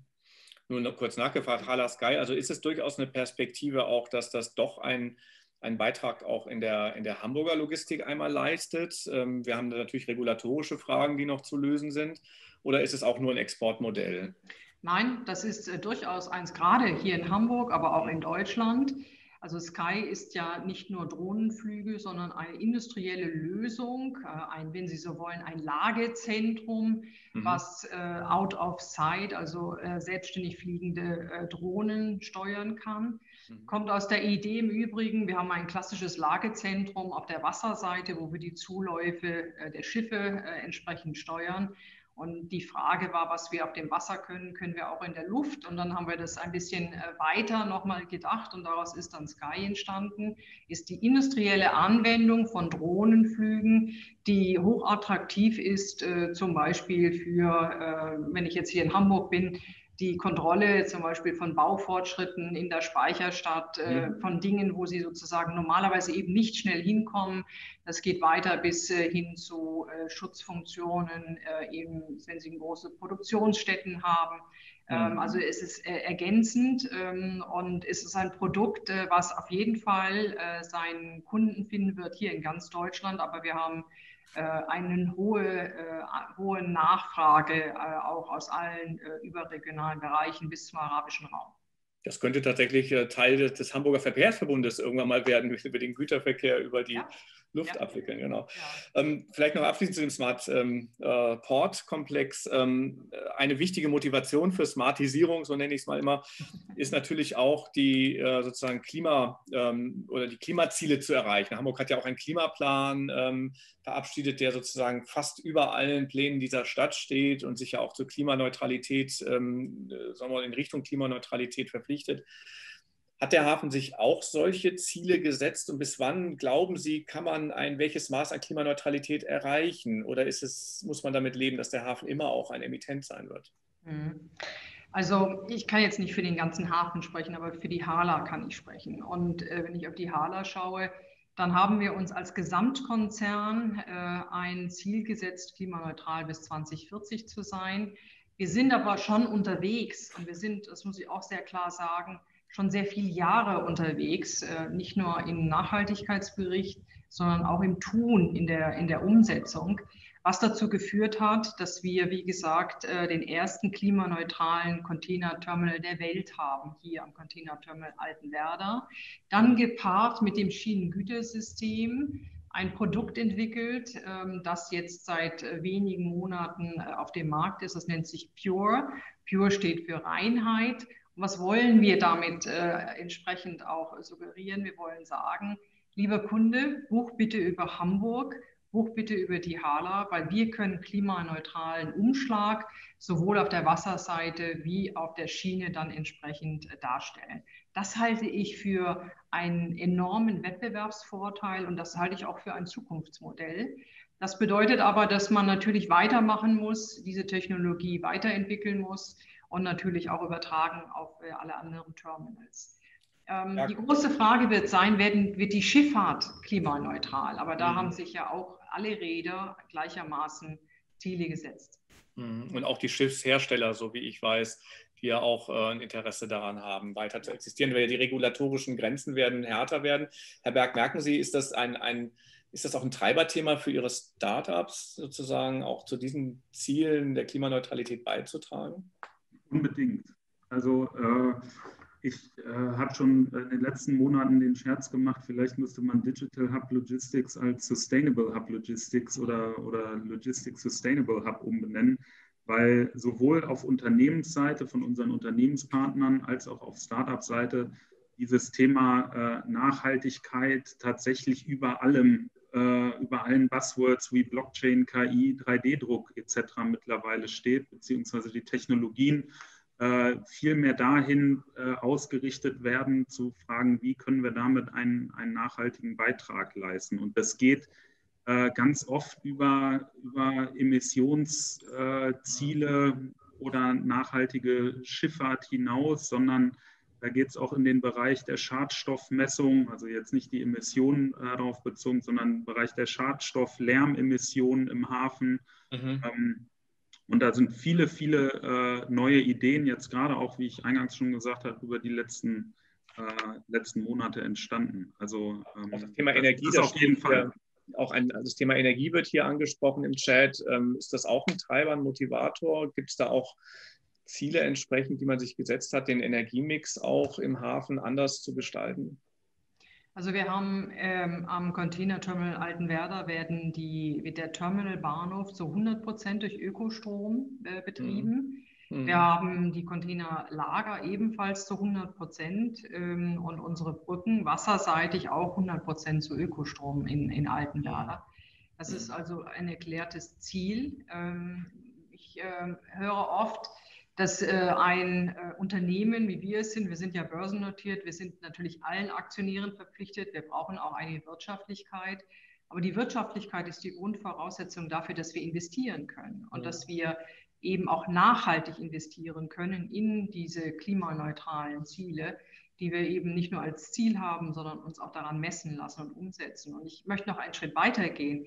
Nur noch kurz nachgefragt, HHLA Sky, also ist es durchaus eine Perspektive auch, dass das doch einen Beitrag auch in der Hamburger Logistik einmal leistet? Wir haben da natürlich regulatorische Fragen, die noch zu lösen sind. Oder ist es auch nur ein Exportmodell? Nein, das ist durchaus eins, gerade hier in Hamburg, aber auch in Deutschland. Also Sky ist ja nicht nur Drohnenflüge, sondern eine industrielle Lösung, wenn Sie so wollen, ein Lagezentrum, was out of sight, also selbstständig fliegende Drohnen steuern kann. Kommt aus der Idee im Übrigen, wir haben ein klassisches Lagezentrum auf der Wasserseite, wo wir die Zuläufe der Schiffe entsprechend steuern. Und die Frage war, was wir auf dem Wasser können, können wir auch in der Luft. Und dann haben wir das ein bisschen weiter nochmal gedacht und daraus ist dann Sky entstanden, ist die industrielle Anwendung von Drohnenflügen, die hochattraktiv ist, zum Beispiel für, wenn ich jetzt hier in Hamburg bin, die Kontrolle zum Beispiel von Baufortschritten in der Speicherstadt, von Dingen, wo sie sozusagen normalerweise eben nicht schnell hinkommen. Das geht weiter bis hin zu Schutzfunktionen, eben wenn sie große Produktionsstätten haben. Also es ist ergänzend und es ist ein Produkt, was auf jeden Fall seinen Kunden finden wird hier in ganz Deutschland, aber wir haben eine hohe Nachfrage auch aus allen überregionalen Bereichen bis zum arabischen Raum. Das könnte tatsächlich Teil des Hamburger Verkehrsverbundes irgendwann mal werden, über den Güterverkehr, über die Luft abwickeln, genau. Ja. Vielleicht noch abschließend zu dem Smart Port Komplex. Eine wichtige Motivation für Smartisierung, so nenne ich es mal immer, ist natürlich auch die sozusagen oder die Klimaziele zu erreichen. Hamburg hat ja auch einen Klimaplan verabschiedet, der sozusagen fast über allen Plänen dieser Stadt steht und sich ja auch zur Klimaneutralität, sagen wir mal, in Richtung Klimaneutralität verpflichtet. Hat der Hafen sich auch solche Ziele gesetzt und bis wann, glauben Sie, kann man welches Maß an Klimaneutralität erreichen? Oder muss man damit leben, dass der Hafen immer auch ein Emittent sein wird? Also ich kann jetzt nicht für den ganzen Hafen sprechen, aber für die HHLA kann ich sprechen. Und wenn ich auf die HHLA schaue, dann haben wir uns als Gesamtkonzern ein Ziel gesetzt, klimaneutral bis 2040 zu sein. Wir sind aber schon unterwegs und wir sind, das muss ich auch sehr klar sagen, schon sehr viele Jahre unterwegs, nicht nur im Nachhaltigkeitsbericht, sondern auch im Tun, in der Umsetzung, was dazu geführt hat, dass wir, wie gesagt, den ersten klimaneutralen Containerterminal der Welt haben, hier am Containerterminal Altenwerder. Dann gepaart mit dem Schienengütersystem ein Produkt entwickelt, das jetzt seit wenigen Monaten auf dem Markt ist. Das nennt sich Pure. Pure steht für Reinheit. Was wollen wir damit entsprechend auch suggerieren? Wir wollen sagen, lieber Kunde, buch bitte über Hamburg hoch bitte über die Hala, weil wir können klimaneutralen Umschlag sowohl auf der Wasserseite wie auf der Schiene dann entsprechend darstellen. Das halte ich für einen enormen Wettbewerbsvorteil und das halte ich auch für ein Zukunftsmodell. Das bedeutet aber, dass man natürlich weitermachen muss, diese Technologie weiterentwickeln muss und natürlich auch übertragen auf alle anderen Terminals. Die große Frage wird sein, wird die Schifffahrt klimaneutral? Aber da haben sich ja auch alle Räder gleichermaßen Ziele gesetzt. Und auch die Schiffshersteller, so wie ich weiß, die ja auch ein Interesse daran haben, weiter zu existieren, weil ja die regulatorischen Grenzen härter werden. Herr Berg, merken Sie, ist das auch ein Treiberthema für Ihre Startups, sozusagen auch zu diesen Zielen der Klimaneutralität beizutragen? Unbedingt. Also ich habe schon in den letzten Monaten den Scherz gemacht, vielleicht müsste man Digital Hub Logistics als Sustainable Hub Logistics oder Logistics Sustainable Hub umbenennen, weil sowohl auf Unternehmensseite von unseren Unternehmenspartnern als auch auf Startup-Seite dieses Thema Nachhaltigkeit tatsächlich über allen Buzzwords wie Blockchain, KI, 3D-Druck etc. mittlerweile steht, beziehungsweise die Technologien viel mehr dahin ausgerichtet werden, zu fragen, wie können wir damit einen nachhaltigen Beitrag leisten. Und das geht ganz oft über Emissionsziele oder nachhaltige Schifffahrt hinaus, sondern da geht es auch in den Bereich der Schadstoffmessung, also jetzt nicht die Emissionen darauf bezogen, sondern im Bereich der Schadstoff-Lärmemissionen im Hafen. Und da sind viele, viele neue Ideen jetzt gerade auch, wie ich eingangs schon gesagt habe, über die letzten Monate entstanden. Also auch das Thema Energie, das auf jeden Fall. Das Thema Energie wird hier angesprochen im Chat. Ist das auch ein Treiber, ein Motivator? Gibt es da auch Ziele entsprechend, die man sich gesetzt hat, den Energiemix auch im Hafen anders zu gestalten? Also wir haben am Containerterminal Altenwerder wird der Terminalbahnhof zu 100% durch Ökostrom betrieben. Wir haben die Containerlager ebenfalls zu 100% und unsere Brücken wasserseitig auch 100% zu Ökostrom in Altenwerder. Das ist also ein erklärtes Ziel. Ich höre oft, dass ein Unternehmen, wie wir es sind, wir sind ja börsennotiert, wir sind natürlich allen Aktionären verpflichtet, wir brauchen auch eine Wirtschaftlichkeit. Aber die Wirtschaftlichkeit ist die Grundvoraussetzung dafür, dass wir investieren können und dass wir eben auch nachhaltig investieren können in diese klimaneutralen Ziele, die wir eben nicht nur als Ziel haben, sondern uns auch daran messen lassen und umsetzen. Und ich möchte noch einen Schritt weiter gehen.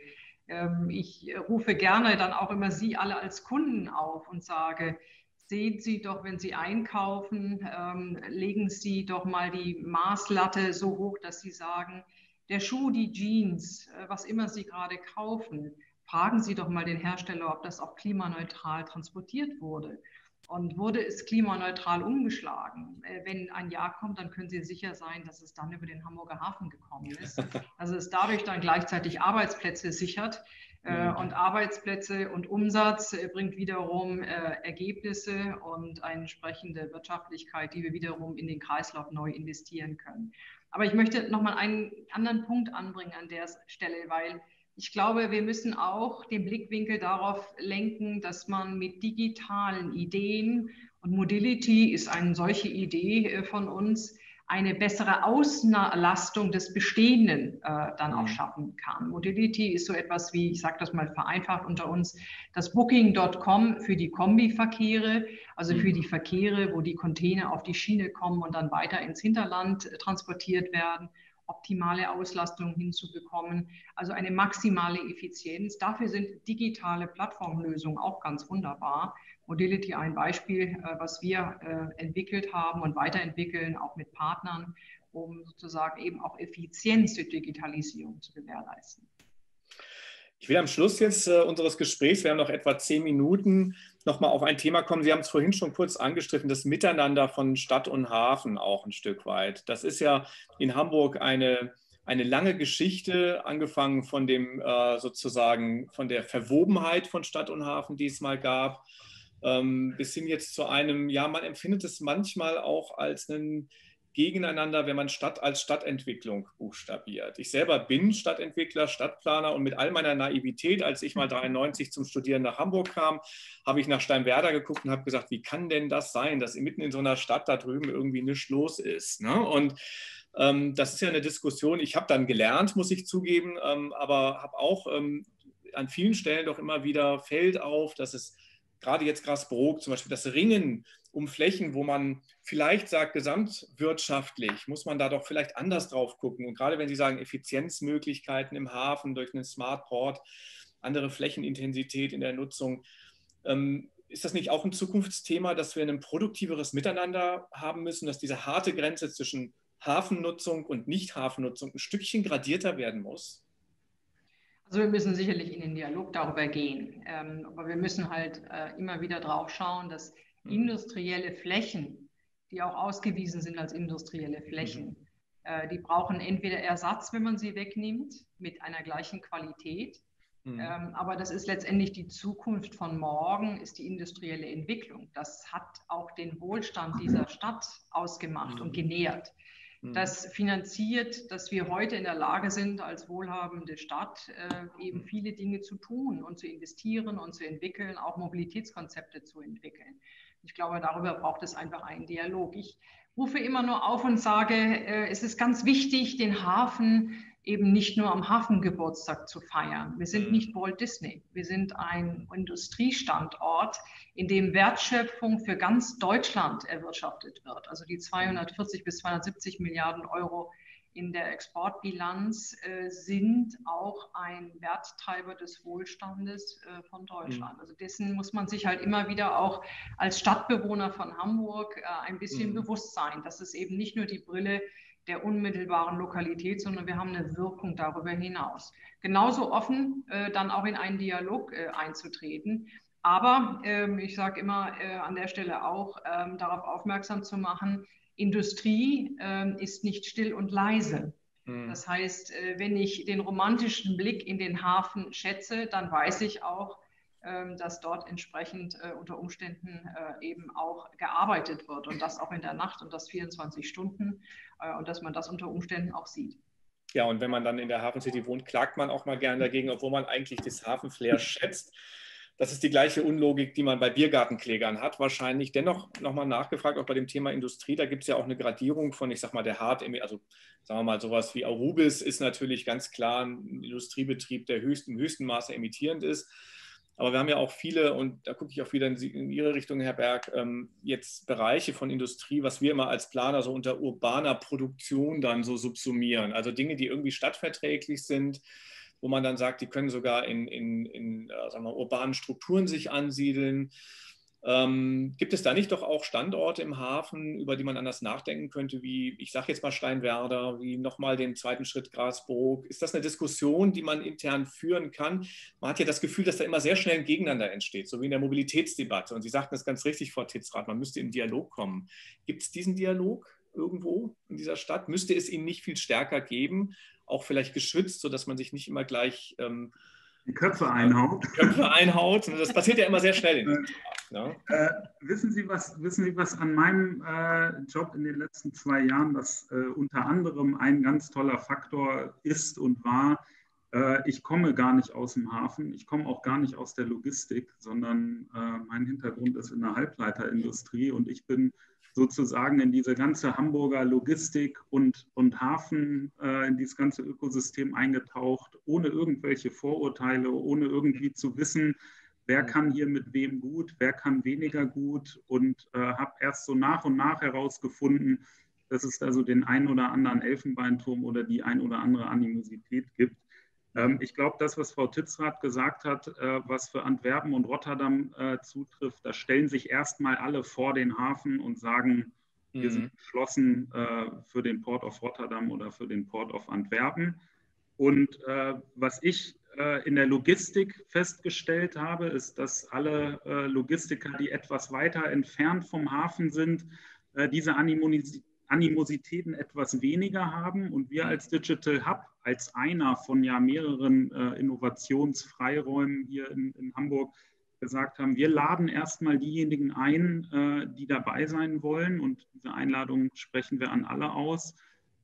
Ich rufe gerne dann auch immer Sie alle als Kunden auf und sage, sehen Sie doch, wenn Sie einkaufen, legen Sie doch mal die Maßlatte so hoch, dass Sie sagen, der Schuh, die Jeans, was immer Sie gerade kaufen, fragen Sie doch mal den Hersteller, ob das auch klimaneutral transportiert wurde. Und wurde es klimaneutral umgeschlagen? Wenn ein Jahr kommt, dann können Sie sicher sein, dass es dann über den Hamburger Hafen gekommen ist. Also es dadurch dann gleichzeitig Arbeitsplätze sichert. Und Arbeitsplätze und Umsatz bringt wiederum Ergebnisse und eine entsprechende Wirtschaftlichkeit, die wir wiederum in den Kreislauf neu investieren können. Aber ich möchte nochmal einen anderen Punkt anbringen an der Stelle, weil ich glaube, wir müssen auch den Blickwinkel darauf lenken, dass man mit digitalen Ideen, und Mobility ist eine solche Idee von uns, eine bessere Auslastung des Bestehenden dann auch schaffen kann. Mobility ist so etwas wie, ich sage das mal vereinfacht unter uns, das Booking.com für die Kombiverkehre, also für die Verkehre, wo die Container auf die Schiene kommen und dann weiter ins Hinterland transportiert werden, optimale Auslastung hinzubekommen, also eine maximale Effizienz. Dafür sind digitale Plattformlösungen auch ganz wunderbar. Mobility ein Beispiel, was wir entwickelt haben und weiterentwickeln, auch mit Partnern, um sozusagen eben auch Effizienz durch Digitalisierung zu gewährleisten. Ich will am Schluss jetzt unseres Gesprächs, wir haben noch etwa 10 Minuten, nochmal auf ein Thema kommen. Sie haben es vorhin schon kurz angestriffen, das Miteinander von Stadt und Hafen auch ein Stück weit. Das ist ja in Hamburg eine lange Geschichte, angefangen von dem sozusagen von der Verwobenheit von Stadt und Hafen, die es mal gab, bis hin jetzt zu einem, ja, man empfindet es manchmal auch als einen gegeneinander, wenn man Stadt als Stadtentwicklung buchstabiert. Ich selber bin Stadtentwickler, Stadtplaner und mit all meiner Naivität, als ich mal 93 zum Studieren nach Hamburg kam, habe ich nach Steinwerder geguckt und habe gesagt, wie kann denn das sein, dass mitten in so einer Stadt da drüben irgendwie nichts los ist, ne? Und das ist ja eine Diskussion, ich habe dann gelernt, muss ich zugeben, aber habe auch an vielen Stellen doch immer wieder fällt auf, dass es gerade jetzt Grasbrook zum Beispiel, das Ringen um Flächen, wo man vielleicht sagt, gesamtwirtschaftlich muss man da doch vielleicht anders drauf gucken. Und gerade wenn Sie sagen, Effizienzmöglichkeiten im Hafen durch einen Smart Port, andere Flächenintensität in der Nutzung, ist das nicht auch ein Zukunftsthema, dass wir ein produktiveres Miteinander haben müssen, dass diese harte Grenze zwischen Hafennutzung und Nicht-Hafennutzung ein Stückchen gradierter werden muss? Also wir müssen sicherlich in den Dialog darüber gehen, aber wir müssen halt immer wieder drauf schauen, dass industrielle Flächen, die auch ausgewiesen sind als industrielle Flächen, die brauchen entweder Ersatz, wenn man sie wegnimmt, mit einer gleichen Qualität, aber das ist letztendlich die Zukunft von morgen, ist die industrielle Entwicklung. Das hat auch den Wohlstand dieser Stadt ausgemacht und genährt. Das finanziert, dass wir heute in der Lage sind, als wohlhabende Stadt eben viele Dinge zu tun und zu investieren und zu entwickeln, auch Mobilitätskonzepte zu entwickeln. Ich glaube, darüber braucht es einfach einen Dialog. Ich rufe immer nur auf und sage, es ist ganz wichtig, den Hafen eben nicht nur am Hafengeburtstag zu feiern. Wir sind nicht Walt Disney. Wir sind ein Industriestandort, in dem Wertschöpfung für ganz Deutschland erwirtschaftet wird. Also die 240 bis 270 Milliarden Euro in der Exportbilanz sind auch ein Werttreiber des Wohlstandes von Deutschland. Also dessen muss man sich halt immer wieder auch als Stadtbewohner von Hamburg ein bisschen bewusst sein, dass es eben nicht nur die Brille der unmittelbaren Lokalität, sondern wir haben eine Wirkung darüber hinaus. Genauso offen dann auch in einen Dialog einzutreten. Aber ich sage immer an der Stelle auch, darauf aufmerksam zu machen, Industrie ist nicht still und leise. Das heißt, wenn ich den romantischen Blick in den Hafen schätze, dann weiß ich auch, dass dort entsprechend unter Umständen eben auch gearbeitet wird und das auch in der Nacht und das 24 Stunden und dass man das unter Umständen auch sieht. Ja, und wenn man dann in der Hafen City wohnt, klagt man auch mal gern dagegen, obwohl man eigentlich das Hafenflair schätzt. Das ist die gleiche Unlogik, die man bei Biergartenklägern hat, wahrscheinlich. Dennoch nochmal nachgefragt, auch bei dem Thema Industrie, da gibt es ja auch eine Gradierung von, ich sag mal, der hart, also sagen wir mal, sowas wie Arubis ist natürlich ganz klar ein Industriebetrieb, der im höchsten Maße emittierend ist. Aber wir haben ja auch viele, und da gucke ich auch wieder in Ihre Richtung, Herr Berg, jetzt Bereiche von Industrie, was wir immer als Planer so unter urbaner Produktion dann so subsumieren. Also Dinge, die irgendwie stadtverträglich sind, wo man dann sagt, die können sogar in sagen wir, urbanen Strukturen sich ansiedeln. Gibt es da nicht doch auch Standorte im Hafen, über die man anders nachdenken könnte, wie, ich sage jetzt mal Steinwerder, wie nochmal den zweiten Schritt Grasbrook? Ist das eine Diskussion, die man intern führen kann? Man hat ja das Gefühl, dass da immer sehr schnell ein Gegeneinander entsteht, so wie in der Mobilitätsdebatte. Und Sie sagten es ganz richtig, Frau Titzrath, man müsste im Dialog kommen. Gibt es diesen Dialog irgendwo in dieser Stadt? Müsste es ihn nicht viel stärker geben, auch vielleicht geschützt, sodass man sich nicht immer gleich die Köpfe einhaut. Das passiert ja immer sehr schnell in diesem Tag, ne? Wissen Sie, was an meinem Job in den letzten 2 Jahren, das unter anderem ein ganz toller Faktor ist und war, ich komme gar nicht aus dem Hafen, ich komme auch gar nicht aus der Logistik, sondern mein Hintergrund ist in der Halbleiterindustrie und ich bin sozusagen in diese ganze Hamburger Logistik und Hafen, in dieses ganze Ökosystem eingetaucht, ohne irgendwelche Vorurteile, ohne irgendwie zu wissen, wer kann hier mit wem gut, wer kann weniger gut und habe erst so nach und nach herausgefunden, dass es also den ein oder anderen Elfenbeinturm oder die ein oder andere Animosität gibt. Ich glaube, das, was Frau Titzrath gesagt hat, was für Antwerpen und Rotterdam zutrifft, da stellen sich erstmal alle vor den Hafen und sagen, wir sind geschlossen für den Port of Rotterdam oder für den Port of Antwerpen. Und was ich in der Logistik festgestellt habe, ist, dass alle Logistiker, die etwas weiter entfernt vom Hafen sind, diese Animositäten etwas weniger haben und wir als Digital Hub, als einer von ja mehreren Innovationsfreiräumen hier in Hamburg, gesagt haben, wir laden erstmal diejenigen ein, die dabei sein wollen, und diese Einladung sprechen wir an alle aus,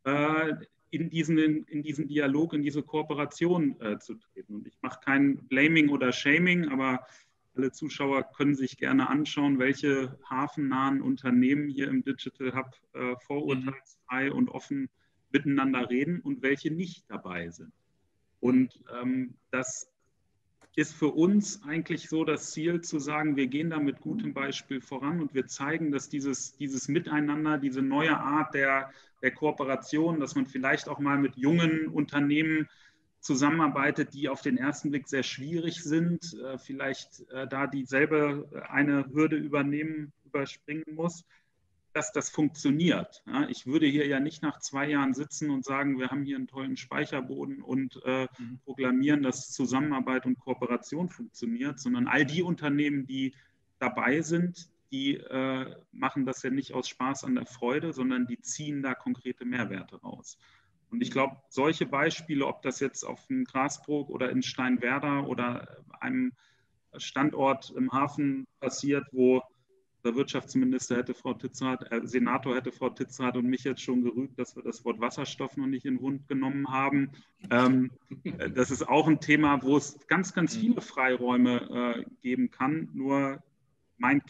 in diesen Dialog, in diese Kooperation zu treten. Und ich mache kein Blaming oder Shaming, aber alle Zuschauer können sich gerne anschauen, welche hafennahen Unternehmen hier im Digital Hub vorurteilsfrei und offen miteinander reden und welche nicht dabei sind. Und das ist für uns eigentlich so das Ziel, zu sagen, wir gehen da mit gutem Beispiel voran und wir zeigen, dass dieses Miteinander, diese neue Art der Kooperation, dass man vielleicht auch mal mit jungen Unternehmen zusammenarbeitet, die auf den ersten Blick sehr schwierig sind, vielleicht da dieselbe eine Hürde überspringen muss, dass das funktioniert. Ja, ich würde hier ja nicht nach 2 Jahren sitzen und sagen, wir haben hier einen tollen Speicherboden und proklamieren, dass Zusammenarbeit und Kooperation funktioniert, sondern all die Unternehmen, die dabei sind, die machen das ja nicht aus Spaß an der Freude, sondern die ziehen da konkrete Mehrwerte raus. Und ich glaube, solche Beispiele, ob das jetzt auf dem Grasbrook oder in Steinwerder oder einem Standort im Hafen passiert, wo der Wirtschaftsminister Senator hätte Frau Titzrath und mich jetzt schon gerügt, dass wir das Wort Wasserstoff noch nicht in den Mund genommen haben. Das ist auch ein Thema, wo es ganz, ganz viele Freiräume geben kann. Nur mein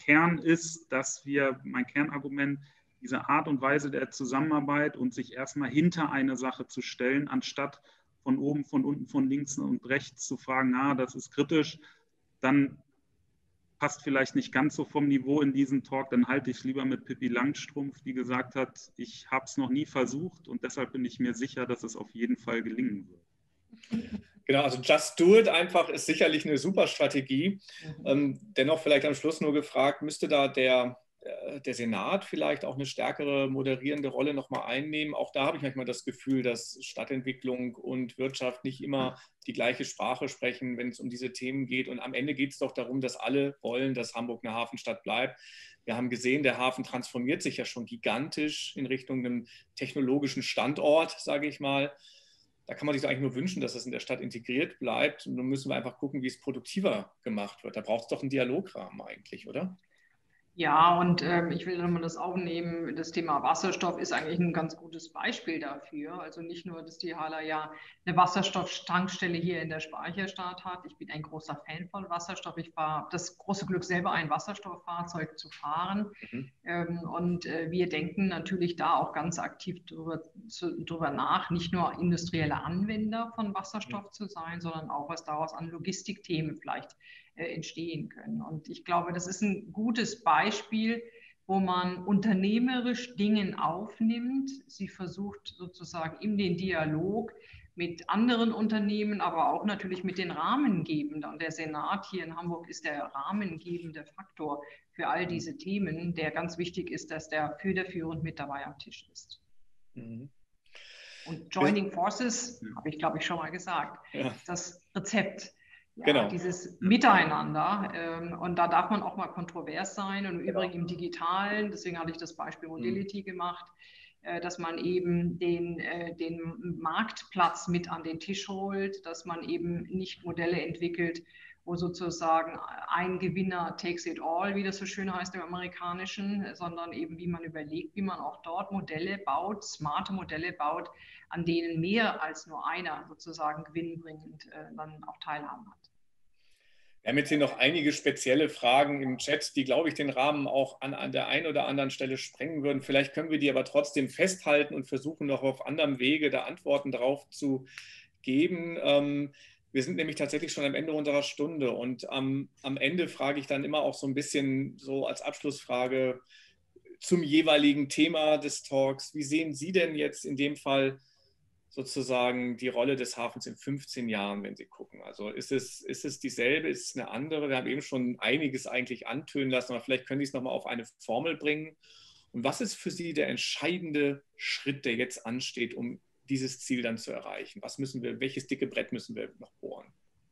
Kernargument, diese Art und Weise der Zusammenarbeit und sich erstmal hinter eine Sache zu stellen, anstatt von oben, von unten, von links und rechts zu fragen, das ist kritisch, dann passt vielleicht nicht ganz so vom Niveau in diesen Talk, dann halte ich es lieber mit Pippi Langstrumpf, die gesagt hat, ich habe es noch nie versucht und deshalb bin ich mir sicher, dass es auf jeden Fall gelingen wird. Genau, also Just Do It einfach ist sicherlich eine super Strategie. Dennoch vielleicht am Schluss nur gefragt, müsste da der Senat vielleicht auch eine stärkere moderierende Rolle nochmal einnehmen? Auch da habe ich manchmal das Gefühl, dass Stadtentwicklung und Wirtschaft nicht immer die gleiche Sprache sprechen, wenn es um diese Themen geht. Und am Ende geht es doch darum, dass alle wollen, dass Hamburg eine Hafenstadt bleibt. Wir haben gesehen, der Hafen transformiert sich ja schon gigantisch in Richtung einem technologischen Standort, sage ich mal. Da kann man sich eigentlich nur wünschen, dass es in der Stadt integriert bleibt. Und dann müssen wir einfach gucken, wie es produktiver gemacht wird. Da braucht es doch einen Dialograhmen eigentlich, oder? Ja, und ich will nochmal das aufnehmen, das Thema Wasserstoff ist eigentlich ein ganz gutes Beispiel dafür. Also nicht nur, dass die Hala ja eine Wasserstofftankstelle hier in der Speicherstadt hat. Ich bin ein großer Fan von Wasserstoff. Ich habe das große Glück, selber ein Wasserstofffahrzeug zu fahren. Und wir denken natürlich da auch ganz aktiv drüber nach, nicht nur industrielle Anwender von Wasserstoff zu sein, sondern auch, was daraus an Logistikthemen vielleicht entstehen können. Und ich glaube, das ist ein gutes Beispiel, wo man unternehmerisch Dinge aufnimmt. Sie versucht sozusagen in den Dialog mit anderen Unternehmen, aber auch natürlich mit den Rahmengebenden. Und der Senat hier in Hamburg ist der rahmengebende Faktor für all diese Themen, der ganz wichtig ist, dass der federführend mit dabei am Tisch ist. Und Joining Forces, habe ich, glaube ich, schon mal gesagt, ist das Rezept. Ja, genau. Dieses Miteinander, und da darf man auch mal kontrovers sein und im Übrigen im Digitalen, deswegen hatte ich das Beispiel Modility gemacht, dass man eben den Marktplatz mit an den Tisch holt, dass man eben nicht Modelle entwickelt, wo sozusagen ein Gewinner takes it all, wie das so schön heißt im Amerikanischen, sondern eben wie man überlegt, wie man auch dort Modelle baut, smarte Modelle baut, an denen mehr als nur einer sozusagen gewinnbringend dann auch Teilhaben hat. Wir haben jetzt hier noch einige spezielle Fragen im Chat, die, glaube ich, den Rahmen auch an der einen oder anderen Stelle sprengen würden. Vielleicht können wir die aber trotzdem festhalten und versuchen noch auf anderem Wege da Antworten drauf zu geben. Wir sind nämlich tatsächlich schon am Ende unserer Stunde und am Ende frage ich dann immer auch so ein bisschen so als Abschlussfrage zum jeweiligen Thema des Talks. Wie sehen Sie denn jetzt in dem Fall sozusagen die Rolle des Hafens in 15 Jahren, wenn Sie gucken? Also ist es dieselbe, ist es eine andere? Wir haben eben schon einiges eigentlich antönen lassen, aber vielleicht können Sie es nochmal auf eine Formel bringen. Und was ist für Sie der entscheidende Schritt, der jetzt ansteht, um dieses Ziel dann zu erreichen? Welches dicke Brett müssen wir noch bohren?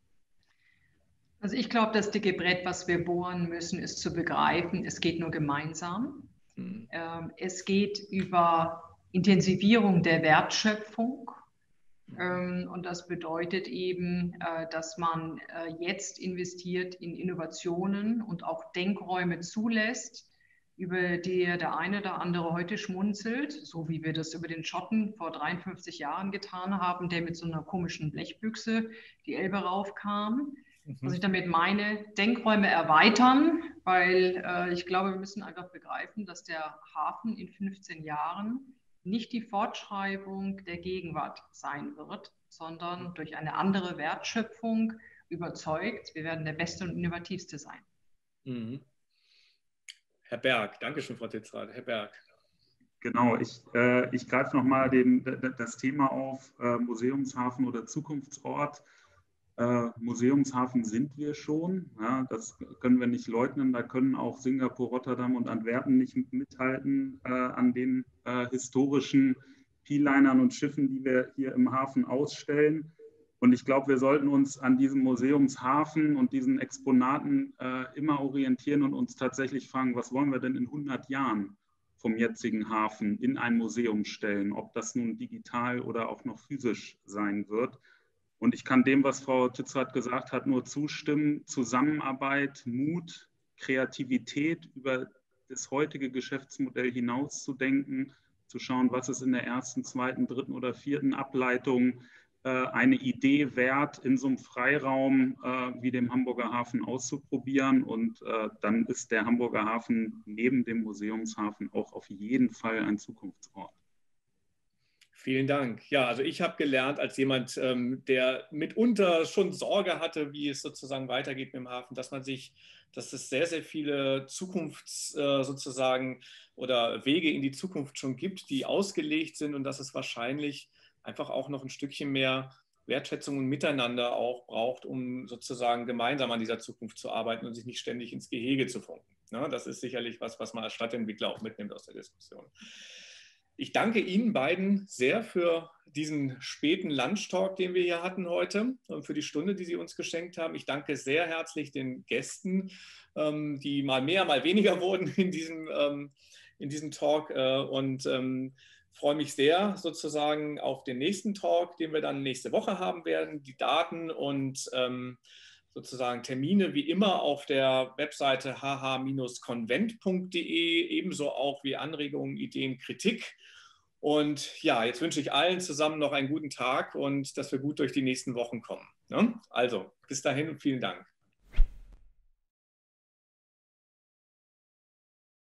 Also ich glaube, das dicke Brett, was wir bohren müssen, ist zu begreifen, es geht nur gemeinsam. Es geht über Intensivierung der Wertschöpfung Und das bedeutet eben, dass man jetzt investiert in Innovationen und auch Denkräume zulässt, über die der eine oder andere heute schmunzelt, so wie wir das über den Schotten vor 53 Jahren getan haben, der mit so einer komischen Blechbüchse die Elbe raufkam. Was ich damit meine, Denkräume erweitern, weil ich glaube, wir müssen einfach begreifen, dass der Hafen in 15 Jahren nicht die Fortschreibung der Gegenwart sein wird, sondern durch eine andere Wertschöpfung überzeugt, wir werden der Beste und Innovativste sein. Mhm. Herr Berg, danke schön, Frau Titzrath. Herr Berg. Genau, ich greife nochmal das Thema auf, Museumshafen oder Zukunftsort. Museumshafen sind wir schon, ja, das können wir nicht leugnen, da können auch Singapur, Rotterdam und Antwerpen nicht mithalten an den historischen P-Linern und Schiffen, die wir hier im Hafen ausstellen. Und ich glaube, wir sollten uns an diesem Museumshafen und diesen Exponaten immer orientieren und uns tatsächlich fragen, was wollen wir denn in 100 Jahren vom jetzigen Hafen in ein Museum stellen, ob das nun digital oder auch noch physisch sein wird. Und ich kann dem, was Frau Titzrath gesagt hat, nur zustimmen. Zusammenarbeit, Mut, Kreativität über das heutige Geschäftsmodell hinauszudenken, zu schauen, was ist in der ersten, zweiten, dritten oder vierten Ableitung eine Idee wert, in so einem Freiraum wie dem Hamburger Hafen auszuprobieren. Und dann ist der Hamburger Hafen neben dem Museumshafen auch auf jeden Fall ein Zukunftsort. Vielen Dank. Ja, also ich habe gelernt als jemand, der mitunter schon Sorge hatte, wie es sozusagen weitergeht mit dem Hafen, dass es sehr, sehr viele sozusagen oder Wege in die Zukunft schon gibt, die ausgelegt sind und dass es wahrscheinlich einfach auch noch ein Stückchen mehr Wertschätzung und Miteinander auch braucht, um sozusagen gemeinsam an dieser Zukunft zu arbeiten und sich nicht ständig ins Gehege zu funken. Ja, das ist sicherlich was man als Stadtentwickler auch mitnimmt aus der Diskussion. Ich danke Ihnen beiden sehr für diesen späten Lunchtalk, den wir hier hatten heute und für die Stunde, die Sie uns geschenkt haben. Ich danke sehr herzlich den Gästen, die mal mehr, mal weniger wurden in diesem Talk und freue mich sehr sozusagen auf den nächsten Talk, den wir dann nächste Woche haben werden. Die Daten und sozusagen Termine wie immer auf der Webseite hh-konvent.de, ebenso auch wie Anregungen, Ideen, Kritik. Und ja, jetzt wünsche ich allen zusammen noch einen guten Tag und dass wir gut durch die nächsten Wochen kommen. Also, bis dahin und vielen Dank.